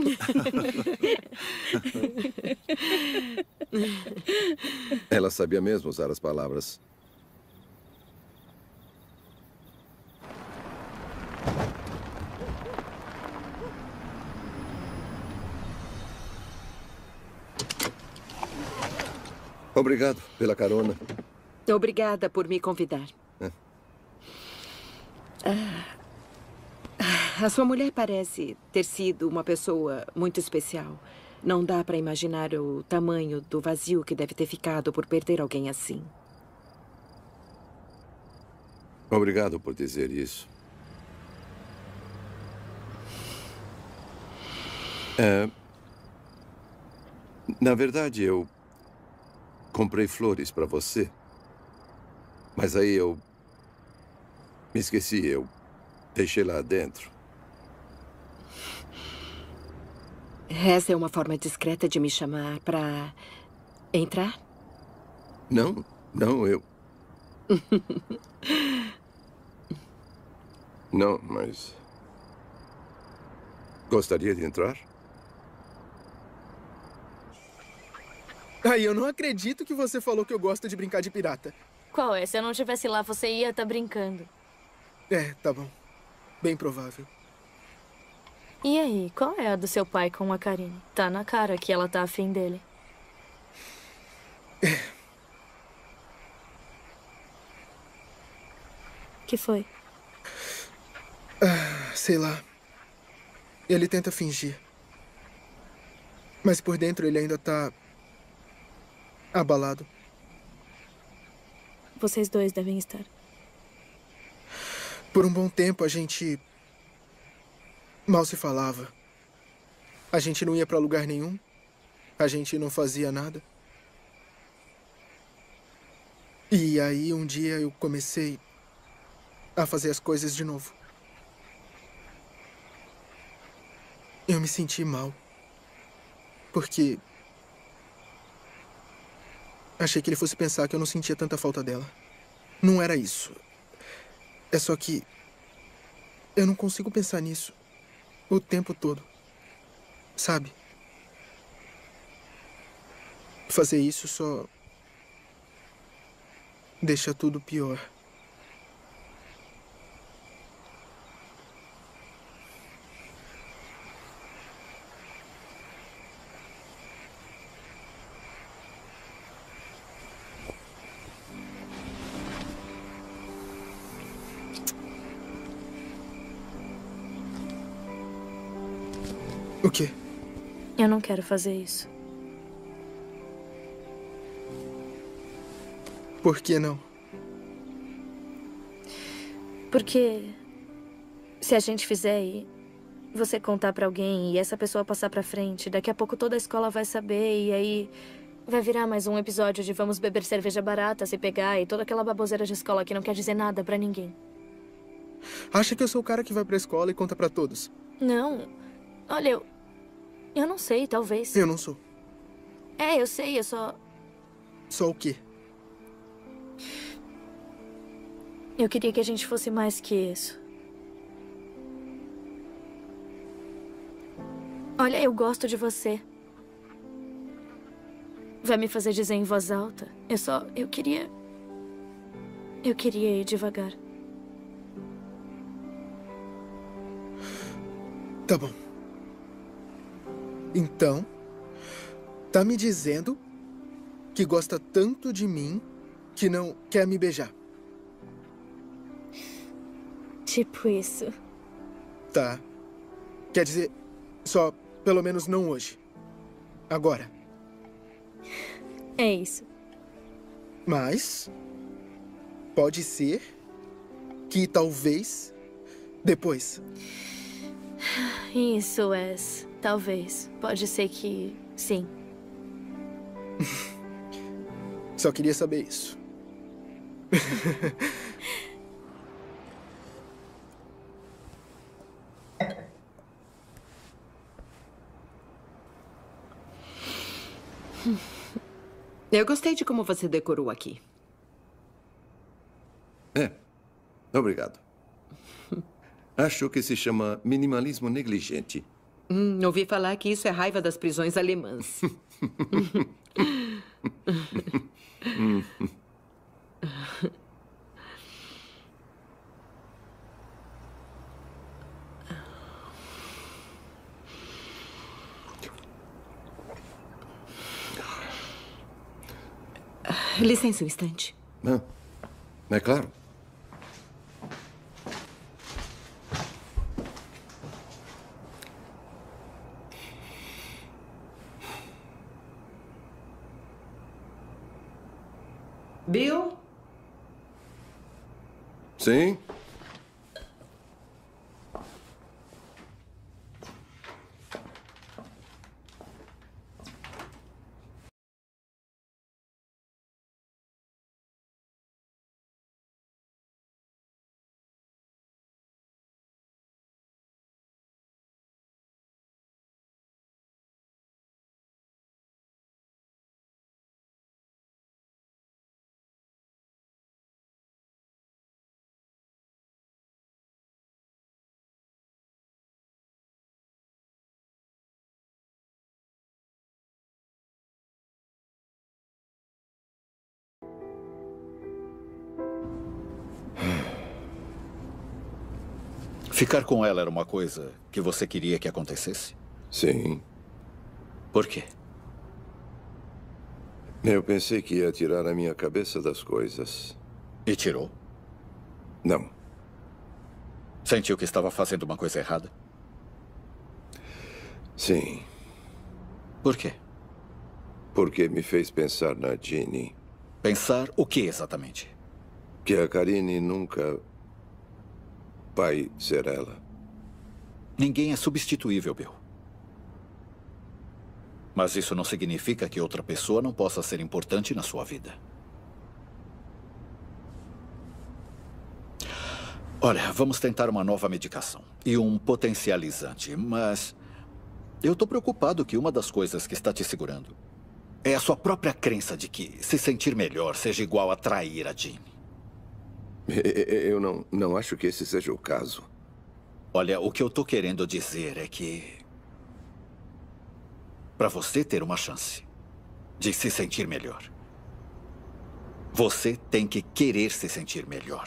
[SPEAKER 4] Ela sabia mesmo usar as palavras. Obrigado pela carona.
[SPEAKER 7] Obrigada por me convidar. A sua mulher parece ter sido uma pessoa muito especial. Não dá para imaginar o tamanho do vazio que deve ter ficado por perder alguém assim.
[SPEAKER 4] Obrigado por dizer isso. Na verdade, eu comprei flores para você. Mas aí eu me esqueci, eu deixei lá dentro.
[SPEAKER 7] Essa é uma forma discreta de me chamar para entrar?
[SPEAKER 4] Não, eu... Não, mas... Gostaria de entrar?
[SPEAKER 2] Eu não acredito que você falou que eu gosto de brincar de pirata.
[SPEAKER 12] Qual é? Se eu não estivesse lá, você ia estar brincando.
[SPEAKER 2] Tá bom. Bem provável.
[SPEAKER 12] E aí, qual é a do seu pai com a Karine? Tá na cara que ela tá afim dele. Que foi?
[SPEAKER 2] Sei lá. Ele tenta fingir. Mas por dentro ele ainda tá abalado.
[SPEAKER 12] Vocês dois devem estar.
[SPEAKER 2] Por um bom tempo a gente mal se falava. A gente não ia pra lugar nenhum. A gente não fazia nada. E aí um dia eu comecei a fazer as coisas de novo. Eu me senti mal. Porque achei que ele fosse pensar que eu não sentia tanta falta dela. Não era isso. É só que eu não consigo pensar nisso o tempo todo. Sabe? Fazer isso só deixa tudo pior. O quê?
[SPEAKER 12] Eu não quero fazer isso.
[SPEAKER 2] Por que não?
[SPEAKER 12] Porque se a gente fizer e você contar pra alguém e essa pessoa passar pra frente, daqui a pouco toda a escola vai saber e aí vai virar mais um episódio de vamos beber cerveja barata, se pegar e toda aquela baboseira de escola que não quer dizer nada pra ninguém.
[SPEAKER 2] Acha que eu sou o cara que vai pra escola e conta pra todos?
[SPEAKER 12] Não. Olha, eu não sei, talvez.
[SPEAKER 2] Eu não sou.
[SPEAKER 12] É, eu sei, eu só...
[SPEAKER 2] Só o quê?
[SPEAKER 12] Eu queria que a gente fosse mais que isso. Olha, eu gosto de você. Vai me fazer dizer em voz alta. Eu queria ir devagar.
[SPEAKER 2] Tá bom. Então, tá me dizendo que gosta tanto de mim que não quer me beijar.
[SPEAKER 12] Tipo isso.
[SPEAKER 2] Tá. Quer dizer, só pelo menos não hoje. Agora.
[SPEAKER 12] É isso.
[SPEAKER 2] Mas pode ser que talvez depois.
[SPEAKER 12] Isso, Wes. Talvez. Pode ser que sim.
[SPEAKER 2] Só queria saber isso.
[SPEAKER 7] Eu gostei de como você decorou aqui.
[SPEAKER 4] Obrigado. Acho que se chama minimalismo negligente.
[SPEAKER 7] Ouvi falar que isso é raiva das prisões alemãs. Licença um instante.
[SPEAKER 4] É claro.
[SPEAKER 7] Bill?
[SPEAKER 4] Sim?
[SPEAKER 16] Ficar com ela era uma coisa que você queria que acontecesse?
[SPEAKER 4] Sim.
[SPEAKER 16] Por quê?
[SPEAKER 4] Eu pensei que ia tirar a minha cabeça das coisas.
[SPEAKER 16] E tirou?
[SPEAKER 4] Não.
[SPEAKER 16] Sentiu que estava fazendo uma coisa errada?
[SPEAKER 4] Sim.
[SPEAKER 16] Por quê?
[SPEAKER 4] Porque me fez pensar na Jeannie.
[SPEAKER 16] Pensar o que exatamente?
[SPEAKER 4] Que a Karine nunca vai ser ela.
[SPEAKER 16] Ninguém é substituível, Bill. Mas isso não significa que outra pessoa não possa ser importante na sua vida. Olha, vamos tentar uma nova medicação e um potencializante, mas eu estou preocupado que uma das coisas que está te segurando é a sua própria crença de que se sentir melhor seja igual a trair a Jeannie.
[SPEAKER 4] Eu não acho que esse seja o caso.
[SPEAKER 16] Olha, o que eu estou querendo dizer é que para você ter uma chance de se sentir melhor, você tem que querer se sentir melhor.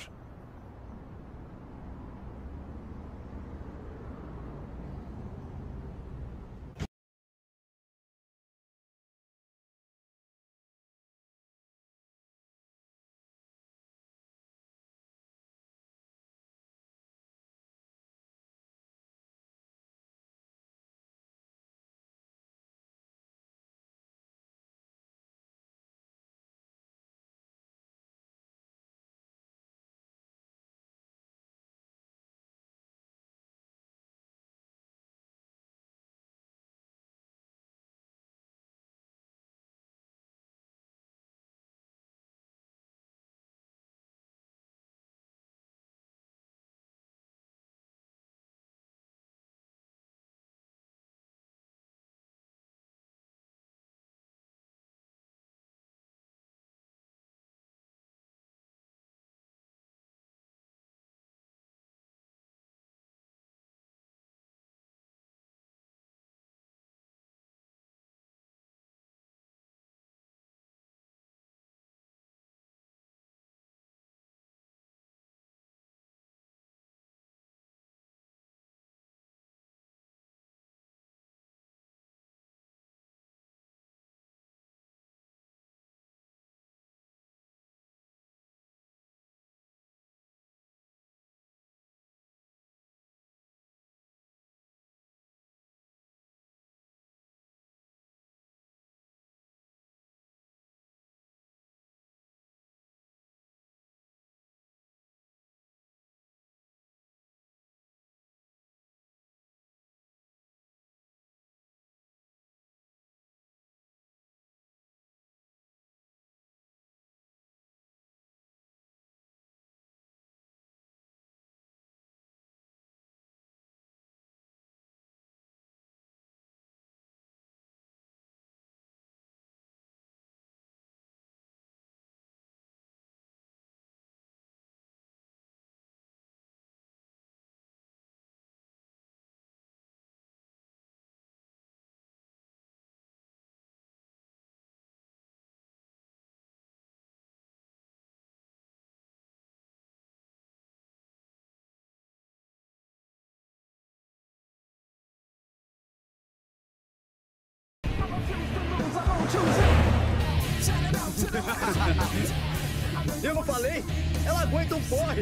[SPEAKER 13] Eu não falei? Ela aguenta um porre.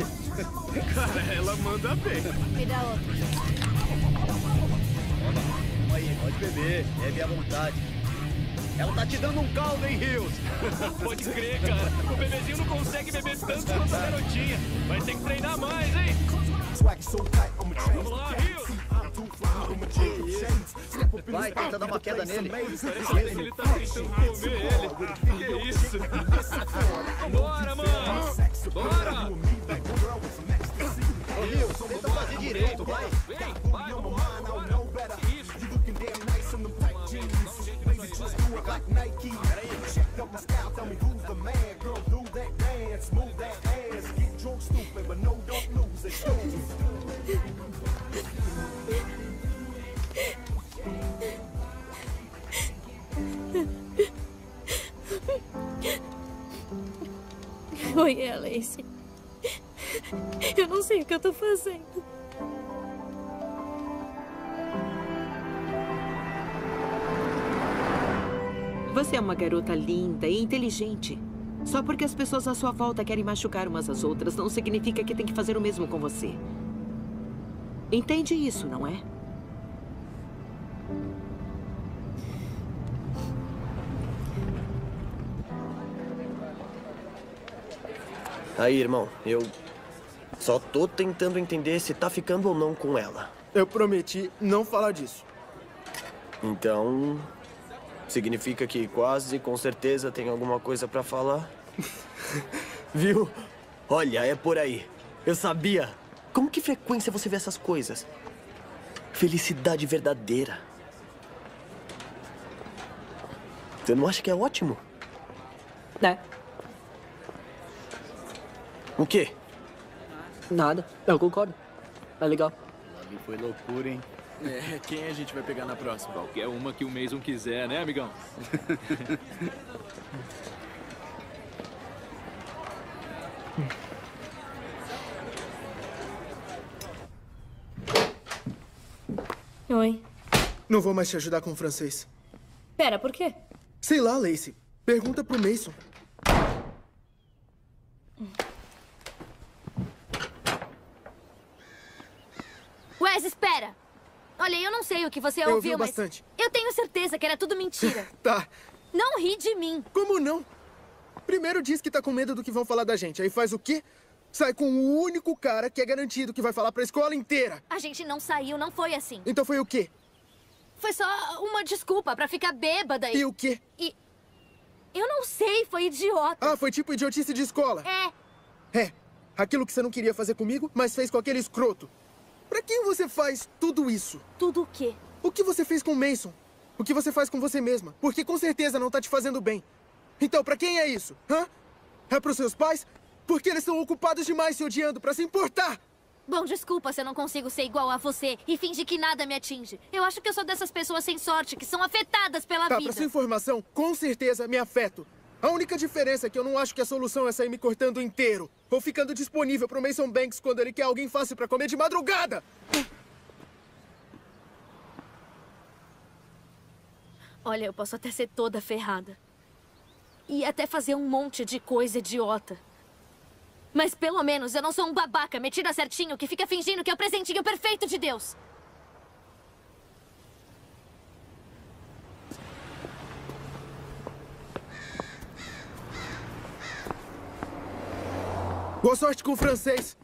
[SPEAKER 13] Cara, ela manda bem.
[SPEAKER 17] Me dá outra.
[SPEAKER 13] Aí, pode beber. Bebe à vontade. Ela tá te dando um caldo, hein, Rios?
[SPEAKER 9] Pode crer, cara. O bebezinho não consegue beber tanto quanto a garotinha. Vai ter que treinar mais, hein? Vamos lá, Rios.
[SPEAKER 13] Vai, tenta dar uma queda nele.
[SPEAKER 9] Parece que ele tá tentando comer ele. Que isso? Bora, mano! Bora!
[SPEAKER 13] Ô, Rios, tenta fazer direito, vai.
[SPEAKER 9] Vem, vai, vamos lá, bora. Isso.
[SPEAKER 12] Oi, Alice. Eu não sei o que eu tô fazendo.
[SPEAKER 7] Você é uma garota linda e inteligente. Só porque as pessoas à sua volta querem machucar umas às outras, não significa que tem que fazer o mesmo com você. Entende isso, não é?
[SPEAKER 8] Aí, irmão, eu só tô tentando entender se tá ficando ou não com ela.
[SPEAKER 2] Eu prometi não falar disso.
[SPEAKER 8] Então, significa que quase com certeza tem alguma coisa pra falar? Viu? Olha, é por aí. Eu sabia. Com que frequência você vê essas coisas? Felicidade verdadeira. Você não acha que é ótimo?
[SPEAKER 14] É.
[SPEAKER 8] O quê?
[SPEAKER 14] Nada. Eu concordo. É legal.
[SPEAKER 11] Ali foi loucura, hein? É, quem a gente vai pegar na próxima? Qualquer uma que o Mason quiser, né, amigão?
[SPEAKER 12] Oi.
[SPEAKER 2] Não vou mais te ajudar com o francês.
[SPEAKER 12] Pera, por quê?
[SPEAKER 2] Sei lá, Lacey. Pergunta pro Mason.
[SPEAKER 12] Wes, espera! Olha, eu não sei o que você
[SPEAKER 2] Eu
[SPEAKER 12] ouviu,
[SPEAKER 2] ouvi
[SPEAKER 12] mas...
[SPEAKER 2] bastante.
[SPEAKER 12] Eu tenho certeza que era tudo mentira.
[SPEAKER 2] Tá.
[SPEAKER 12] Não ri de mim.
[SPEAKER 2] Como não? Primeiro diz que tá com medo do que vão falar da gente. Aí faz o quê? Sai com o único cara que é garantido que vai falar pra escola inteira.
[SPEAKER 12] A gente não saiu, não foi assim.
[SPEAKER 2] Então foi o quê?
[SPEAKER 12] Foi só uma desculpa pra ficar bêbada e...
[SPEAKER 2] E o quê?
[SPEAKER 12] E... Eu não sei, foi idiota.
[SPEAKER 2] Ah, foi tipo idiotice de escola?
[SPEAKER 12] É.
[SPEAKER 2] É. Aquilo que você não queria fazer comigo, mas fez com aquele escroto. Pra quem você faz tudo isso?
[SPEAKER 12] Tudo o quê?
[SPEAKER 2] O que você fez com o Mason? O que você faz com você mesma? Porque com certeza não tá te fazendo bem. Então, pra quem é isso? Hã? É pros seus pais? Porque eles estão ocupados demais se odiando pra se importar.
[SPEAKER 12] Bom, desculpa se eu não consigo ser igual a você e fingir que nada me atinge. Eu acho que eu sou dessas pessoas sem sorte, que são afetadas pela vida.
[SPEAKER 2] Pra sua informação, com certeza me afeto. A única diferença é que eu não acho que a solução é sair me cortando inteiro. Ou ficando disponível pro Mason Banks quando ele quer alguém fácil pra comer de madrugada.
[SPEAKER 12] Olha, eu posso até ser toda ferrada. E até fazer um monte de coisa idiota. Mas pelo menos eu não sou um babaca metida certinho que fica fingindo que é o presentinho perfeito de Deus.
[SPEAKER 2] Boa sorte com o francês.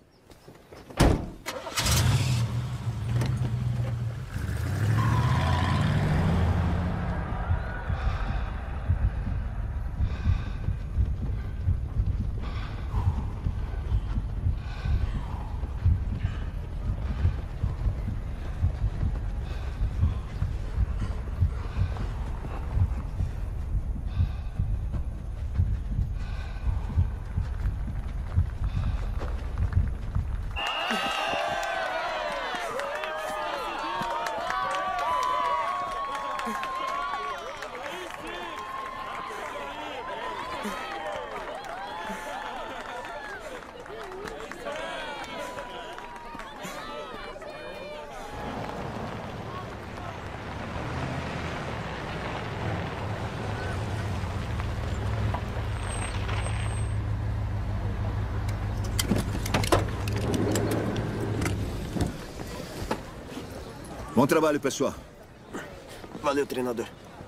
[SPEAKER 6] Bom trabalho, pessoal.
[SPEAKER 8] Valeu, treinador.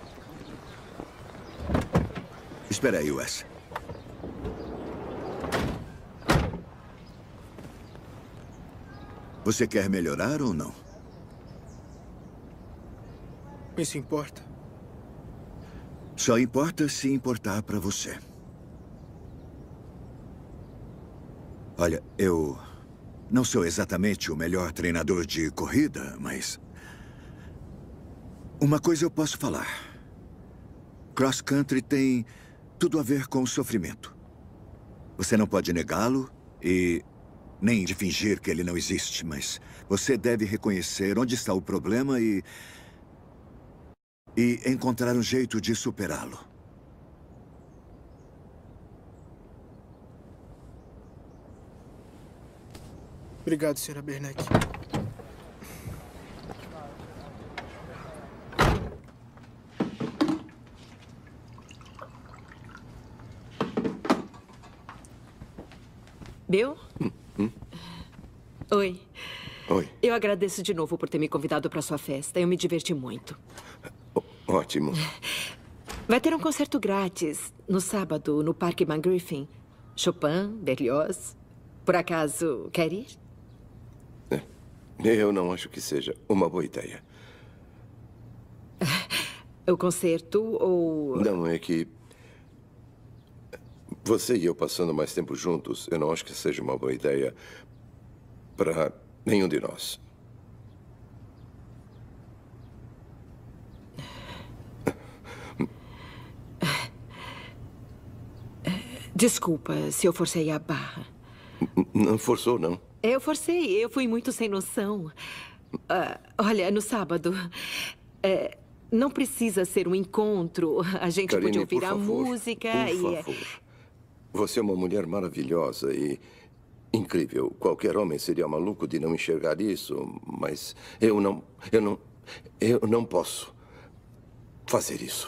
[SPEAKER 6] Espera aí, Wes. Você quer melhorar ou não?
[SPEAKER 2] Isso importa?
[SPEAKER 6] Só importa se importar pra você. Olha, eu não sou exatamente o melhor treinador de corrida, mas uma coisa eu posso falar. Cross country tem tudo a ver com o sofrimento. Você não pode negá-lo e nem de fingir que ele não existe, mas você deve reconhecer onde está o problema e encontrar um jeito de superá-lo.
[SPEAKER 2] Obrigado, Sra. Berneck.
[SPEAKER 7] Bill? Oi.
[SPEAKER 4] Oi.
[SPEAKER 7] Eu agradeço de novo por ter me convidado para sua festa. Eu me diverti muito.
[SPEAKER 4] Ótimo.
[SPEAKER 7] Vai ter um concerto grátis no sábado no Parque McGriffin. Chopin, Berlioz. Por acaso, quer ir?
[SPEAKER 4] Eu não acho que seja uma boa ideia.
[SPEAKER 7] O concerto ou...
[SPEAKER 4] Não, é que... Você e eu passando mais tempo juntos, eu não acho que seja uma boa ideia para nenhum de nós.
[SPEAKER 7] Desculpa se eu forcei a barra.
[SPEAKER 4] Não forçou, não.
[SPEAKER 7] Eu forcei, eu fui muito sem noção. Olha, no sábado, não precisa ser um encontro. A gente
[SPEAKER 4] Karine,
[SPEAKER 7] pode ouvir
[SPEAKER 4] por
[SPEAKER 7] a
[SPEAKER 4] favor,
[SPEAKER 7] música
[SPEAKER 4] por
[SPEAKER 7] e...
[SPEAKER 4] favor. Você é uma mulher maravilhosa e incrível. Qualquer homem seria maluco de não enxergar isso, mas eu não posso fazer isso.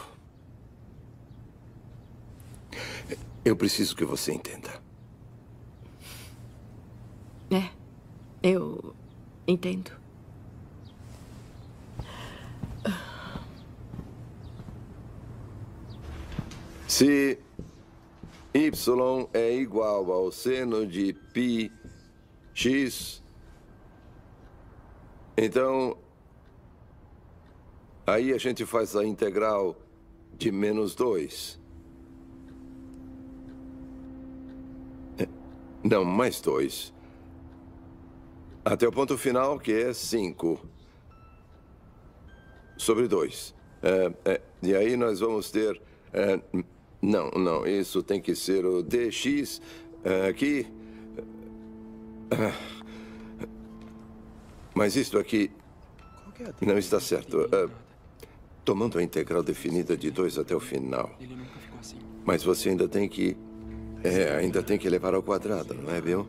[SPEAKER 4] Eu preciso que você entenda.
[SPEAKER 7] Eu entendo.
[SPEAKER 4] Se y é igual ao seno de π x, então aí a gente faz a integral de -2. Não, mais 2. Até o ponto final, que é 5 sobre 2. E aí nós vamos ter... Não, isso tem que ser o dx aqui. Mas isto aqui não está certo. Tomando a integral definida de 2 até o final. Mas você ainda tem que... ainda tem que levar ao quadrado, não é, Bill?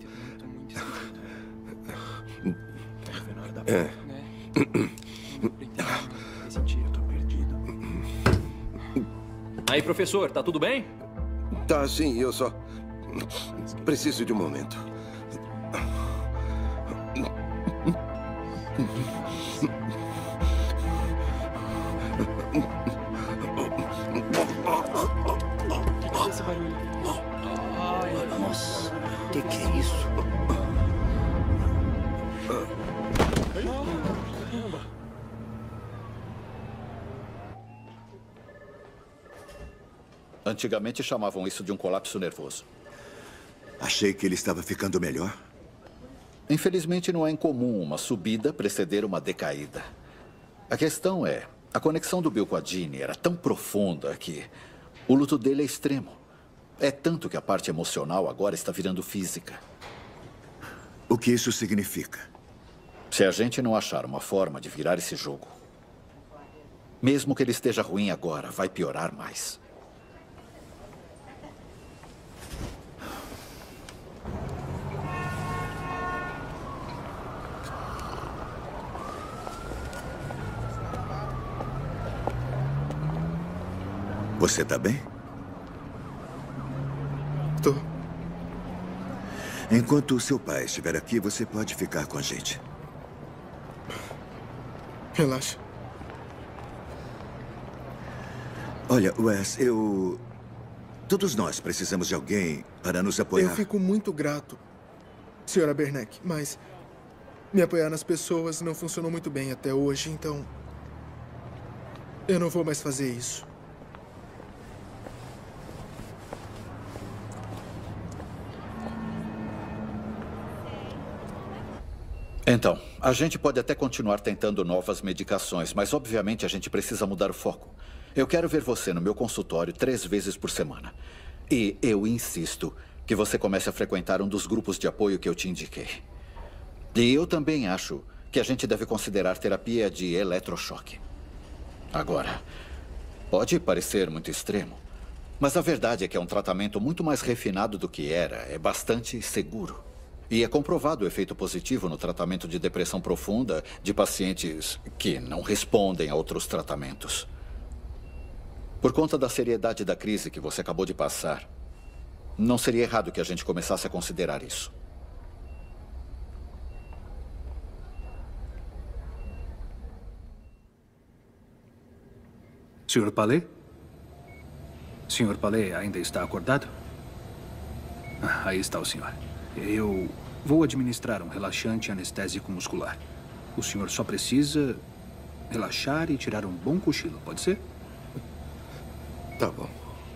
[SPEAKER 11] Aí, professor, tá tudo bem?
[SPEAKER 4] Tá, sim, eu só preciso de um momento.
[SPEAKER 13] O que é esse barulho?
[SPEAKER 10] Nossa, o que é isso?
[SPEAKER 16] Antigamente chamavam isso de um colapso nervoso.
[SPEAKER 6] Achei que ele estava ficando melhor.
[SPEAKER 16] Infelizmente, não é incomum uma subida preceder uma decaída. A questão é, a conexão do Bill com a Jeannie era tão profunda que o luto dele é extremo. É tanto que a parte emocional agora está virando física.
[SPEAKER 6] O que isso significa?
[SPEAKER 16] Se a gente não achar uma forma de virar esse jogo, mesmo que ele esteja ruim agora, vai piorar mais.
[SPEAKER 6] Você está bem?
[SPEAKER 2] Tô.
[SPEAKER 6] Enquanto o seu pai estiver aqui, você pode ficar com a gente.
[SPEAKER 2] Relaxa.
[SPEAKER 6] Olha, Wes, todos nós precisamos de alguém para nos apoiar.
[SPEAKER 2] Eu fico muito grato, Sra. Berneck, mas me apoiar nas pessoas não funcionou muito bem até hoje, então eu não vou mais fazer isso.
[SPEAKER 16] Então, a gente pode até continuar tentando novas medicações, mas obviamente a gente precisa mudar o foco. Eu quero ver você no meu consultório 3 vezes por semana. E eu insisto que você comece a frequentar um dos grupos de apoio que eu te indiquei. E eu também acho que a gente deve considerar terapia de eletrochoque. Agora, pode parecer muito extremo, mas a verdade é que é um tratamento muito mais refinado do que era. É bastante seguro. E é comprovado o efeito positivo no tratamento de depressão profunda de pacientes que não respondem a outros tratamentos. Por conta da seriedade da crise que você acabou de passar, não seria errado que a gente começasse a considerar isso.
[SPEAKER 5] Sr. Palais? Sr. Palais ainda está acordado? Ah, aí está o senhor. Eu vou administrar um relaxante anestésico muscular. O senhor só precisa relaxar e tirar um bom cochilo, pode ser?
[SPEAKER 4] Tá bom.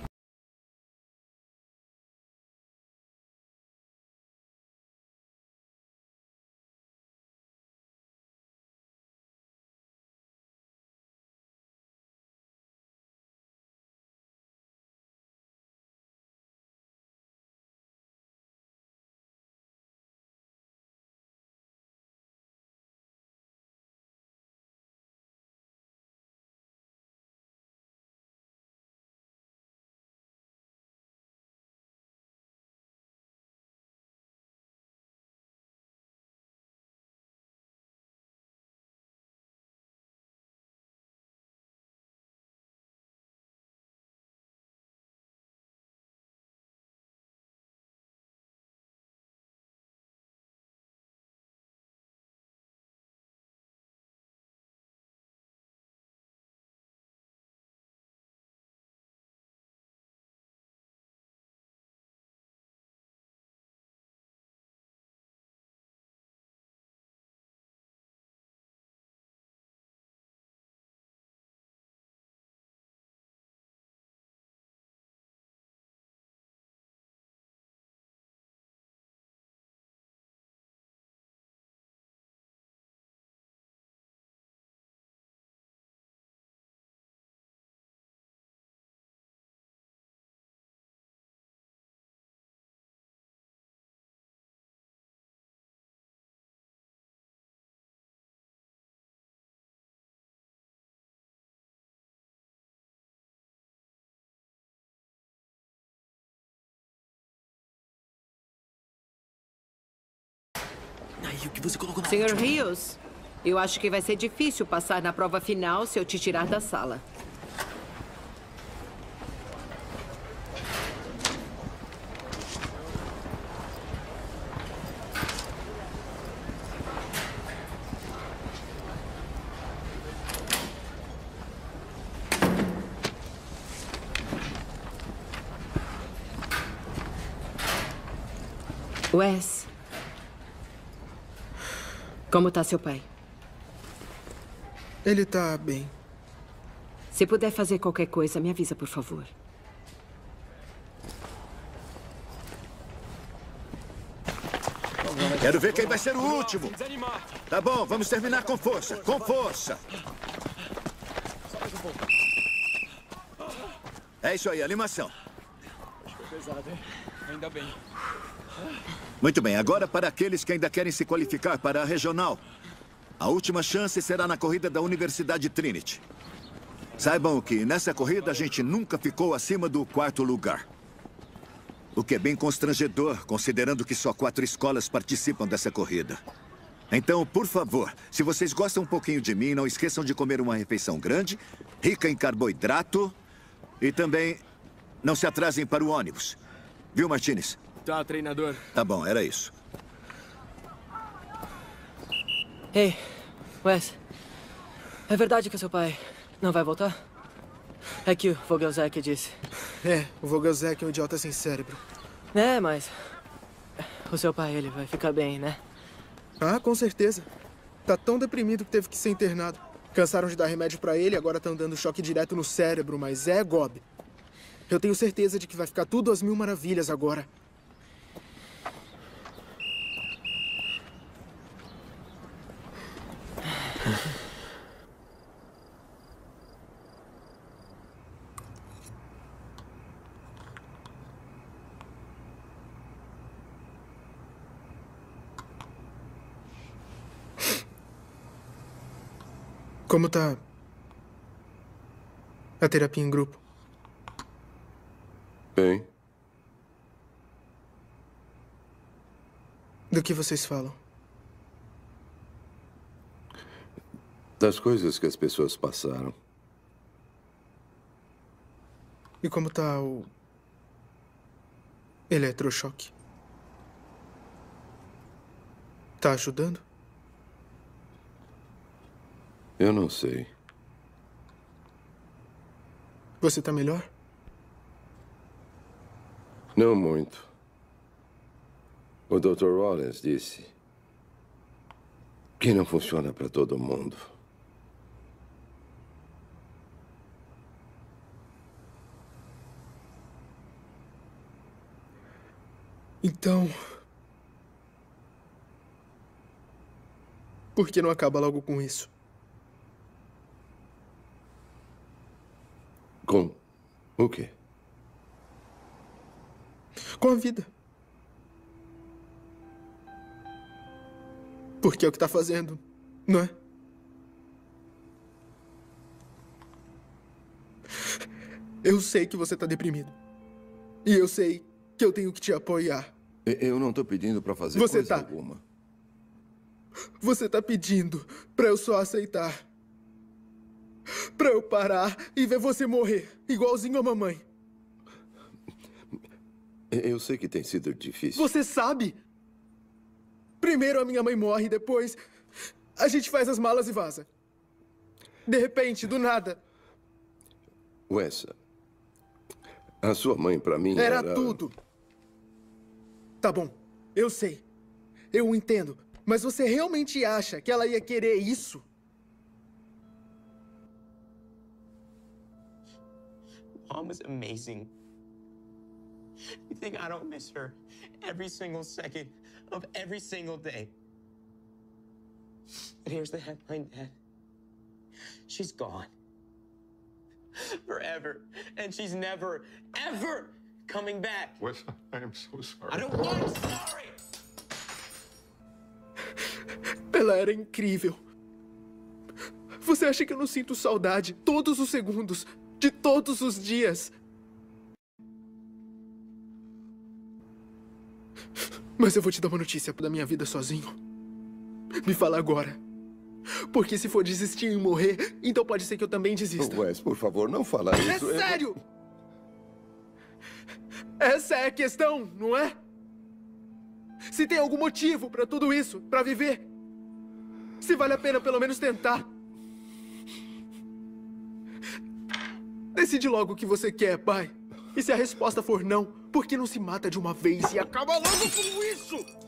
[SPEAKER 14] Aí, o que você colocou na
[SPEAKER 7] Sr. Rios, eu acho que vai ser difícil passar na prova final se eu te tirar da sala. Wes, como tá seu pai?
[SPEAKER 2] Ele tá bem.
[SPEAKER 7] Se puder fazer qualquer coisa, me avisa, por favor.
[SPEAKER 6] Quero ver quem vai ser o último. Tá bom, vamos terminar com força. Com força. É isso aí, animação.
[SPEAKER 11] Pesado, hein? Ainda bem.
[SPEAKER 6] Muito bem, agora para aqueles que ainda querem se qualificar para a regional. A última chance será na corrida da Universidade Trinity. Saibam que nessa corrida a gente nunca ficou acima do 4º lugar. O que é bem constrangedor, considerando que só 4 escolas participam dessa corrida. Então, por favor, se vocês gostam um pouquinho de mim, não esqueçam de comer uma refeição grande, rica em carboidrato e também não se atrasem para o ônibus. Viu, Martinez?
[SPEAKER 11] Tá, treinador.
[SPEAKER 6] Tá bom, era isso.
[SPEAKER 14] Ei, Wes. É verdade que seu pai não vai voltar? É que o Vogelzek disse.
[SPEAKER 2] É, o Vogelzek é um idiota sem cérebro.
[SPEAKER 14] É, mas... o seu pai, ele vai ficar bem, né?
[SPEAKER 2] Ah, com certeza. Tá tão deprimido que teve que ser internado. Cansaram de dar remédio pra ele, agora estão dando choque direto no cérebro, mas é Gob. Eu tenho certeza de que vai ficar tudo às mil maravilhas agora. Como tá a terapia em grupo?
[SPEAKER 4] Bem,
[SPEAKER 2] Do que vocês falam?
[SPEAKER 4] das coisas que as pessoas passaram.
[SPEAKER 2] E como tá o eletrochoque? Tá ajudando?
[SPEAKER 4] Eu não sei.
[SPEAKER 2] Você tá melhor?
[SPEAKER 4] Não muito. O Dr. Rollins disse que não funciona para todo mundo.
[SPEAKER 2] Então, por que não acaba logo com isso?
[SPEAKER 4] Com o quê?
[SPEAKER 2] Com a vida. Porque é o que tá fazendo, não é? Eu sei que você tá deprimido. E eu sei que eu tenho que te apoiar.
[SPEAKER 4] Eu não tô pedindo pra fazer
[SPEAKER 2] Você
[SPEAKER 4] coisa
[SPEAKER 2] tá.
[SPEAKER 4] alguma.
[SPEAKER 2] Você tá pedindo pra eu só aceitar. Pra eu parar e ver você morrer, igualzinho a mamãe.
[SPEAKER 4] Eu sei que tem sido difícil.
[SPEAKER 2] Você sabe? Primeiro a minha mãe morre, depois a gente faz as malas e vaza. De repente, do nada.
[SPEAKER 4] Wes, a sua mãe pra mim
[SPEAKER 2] Era tudo. Tá bom, eu sei. Eu entendo. Mas você realmente acha que ela ia querer isso?
[SPEAKER 21] Mom was amazing. You think I don't miss her every single second of every single day? But here's the headline, Dad. She's gone. Forever. And she's never, ever coming back.
[SPEAKER 22] Wes, I am so sorry.
[SPEAKER 21] I don't want sorry!
[SPEAKER 2] Ela era incrível. Você acha que eu não sinto saudade todos os segundos, de todos os dias? Mas eu vou te dar uma notícia da minha vida sozinho. Me fala agora. Porque se for desistir e morrer, então pode ser que eu também desista.
[SPEAKER 4] Wes, por favor, não fala isso.
[SPEAKER 2] É sério! Essa é a questão, não é? Se tem algum motivo pra tudo isso, pra viver. Se vale a pena pelo menos tentar. Decide logo o que você quer, pai. E se a resposta for não, por que não se mata de uma vez e acaba logo com isso?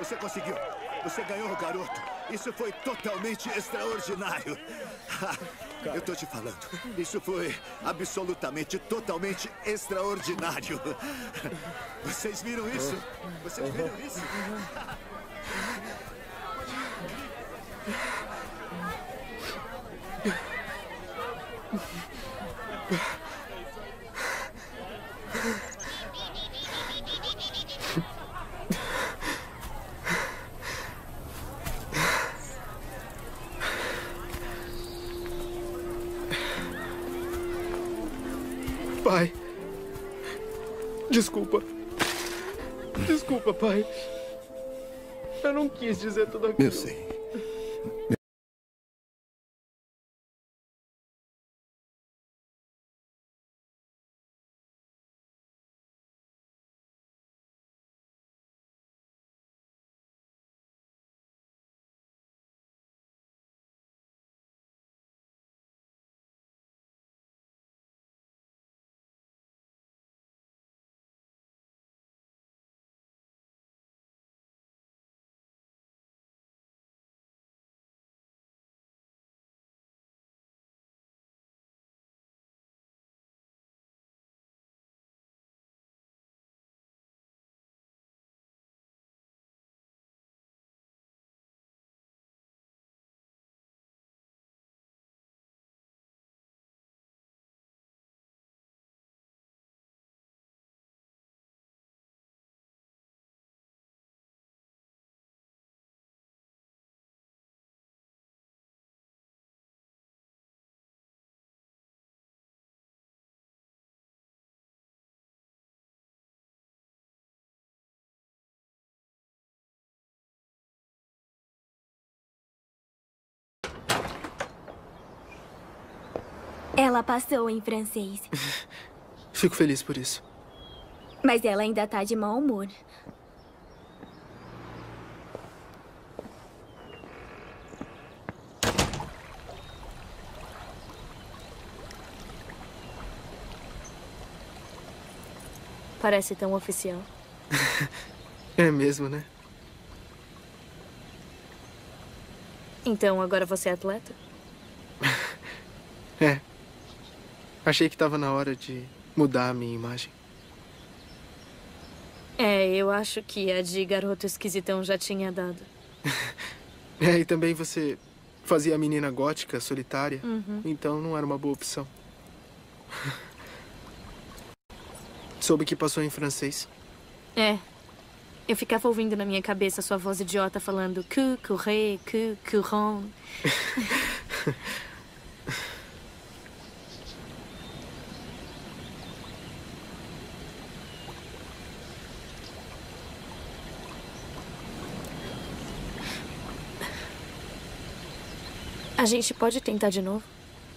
[SPEAKER 6] Você conseguiu. Você ganhou o garoto. Isso foi totalmente extraordinário. Eu tô te falando. Isso foi absolutamente, totalmente extraordinário. Vocês viram isso? Vocês viram isso?
[SPEAKER 2] Pai. Desculpa. Desculpa, pai. Eu não quis dizer tudo aquilo.
[SPEAKER 4] Eu sei.
[SPEAKER 17] Ela passou em francês.
[SPEAKER 2] Fico feliz por isso.
[SPEAKER 17] Mas ela ainda tá de mau humor.
[SPEAKER 12] Parece tão oficial.
[SPEAKER 2] É mesmo, né?
[SPEAKER 12] Então, agora você é atleta?
[SPEAKER 2] É. Achei que estava na hora de mudar a minha imagem.
[SPEAKER 12] É, eu acho que a de garoto esquisitão já tinha dado.
[SPEAKER 2] É, e também você fazia a menina gótica, solitária.
[SPEAKER 12] Uhum.
[SPEAKER 2] Então não era uma boa opção. Soube que passou em francês.
[SPEAKER 12] É. Eu ficava ouvindo na minha cabeça sua voz idiota falando que, correr, que, courant. A gente pode tentar de novo?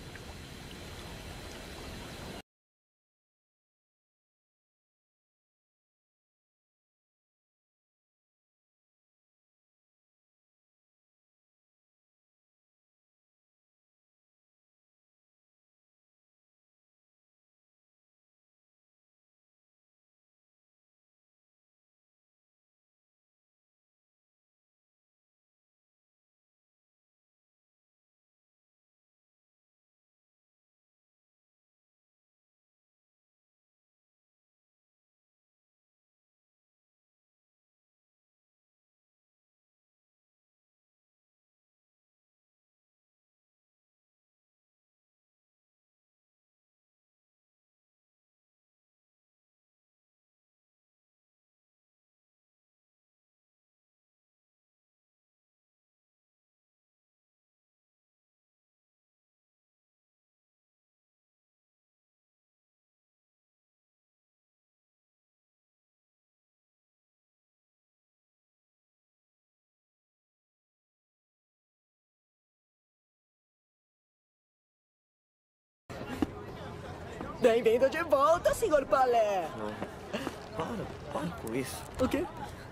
[SPEAKER 14] Bem-vindo de volta, senhor Palé.
[SPEAKER 8] Para com isso.
[SPEAKER 14] O quê?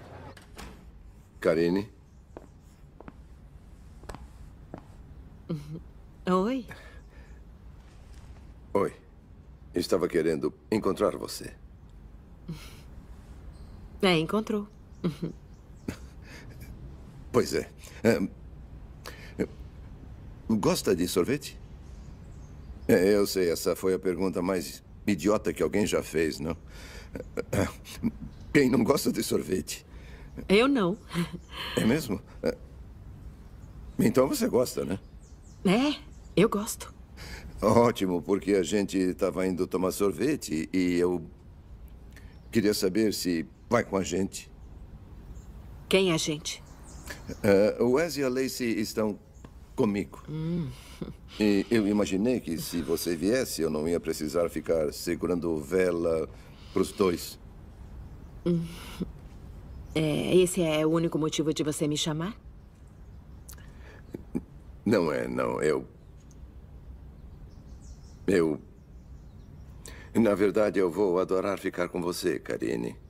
[SPEAKER 4] Karine?
[SPEAKER 7] Oi.
[SPEAKER 4] Oi. Estava querendo encontrar você.
[SPEAKER 7] É, encontrou.
[SPEAKER 4] Pois é. Gosta de sorvete? Eu sei, essa foi a pergunta mais idiota que alguém já fez, não? Quem não gosta de sorvete?
[SPEAKER 7] Eu não.
[SPEAKER 4] É mesmo? Então você gosta, né?
[SPEAKER 7] É, eu gosto.
[SPEAKER 4] Ótimo, porque a gente estava indo tomar sorvete e eu queria saber se vai com a gente.
[SPEAKER 7] Quem é a gente?
[SPEAKER 4] O Wes e a Lacey estão comigo. E eu imaginei que se você viesse, eu não ia precisar ficar segurando vela para os dois.
[SPEAKER 7] Esse é o único motivo de você me chamar?
[SPEAKER 4] Não é, não. Na verdade, eu vou adorar ficar com você, Karine.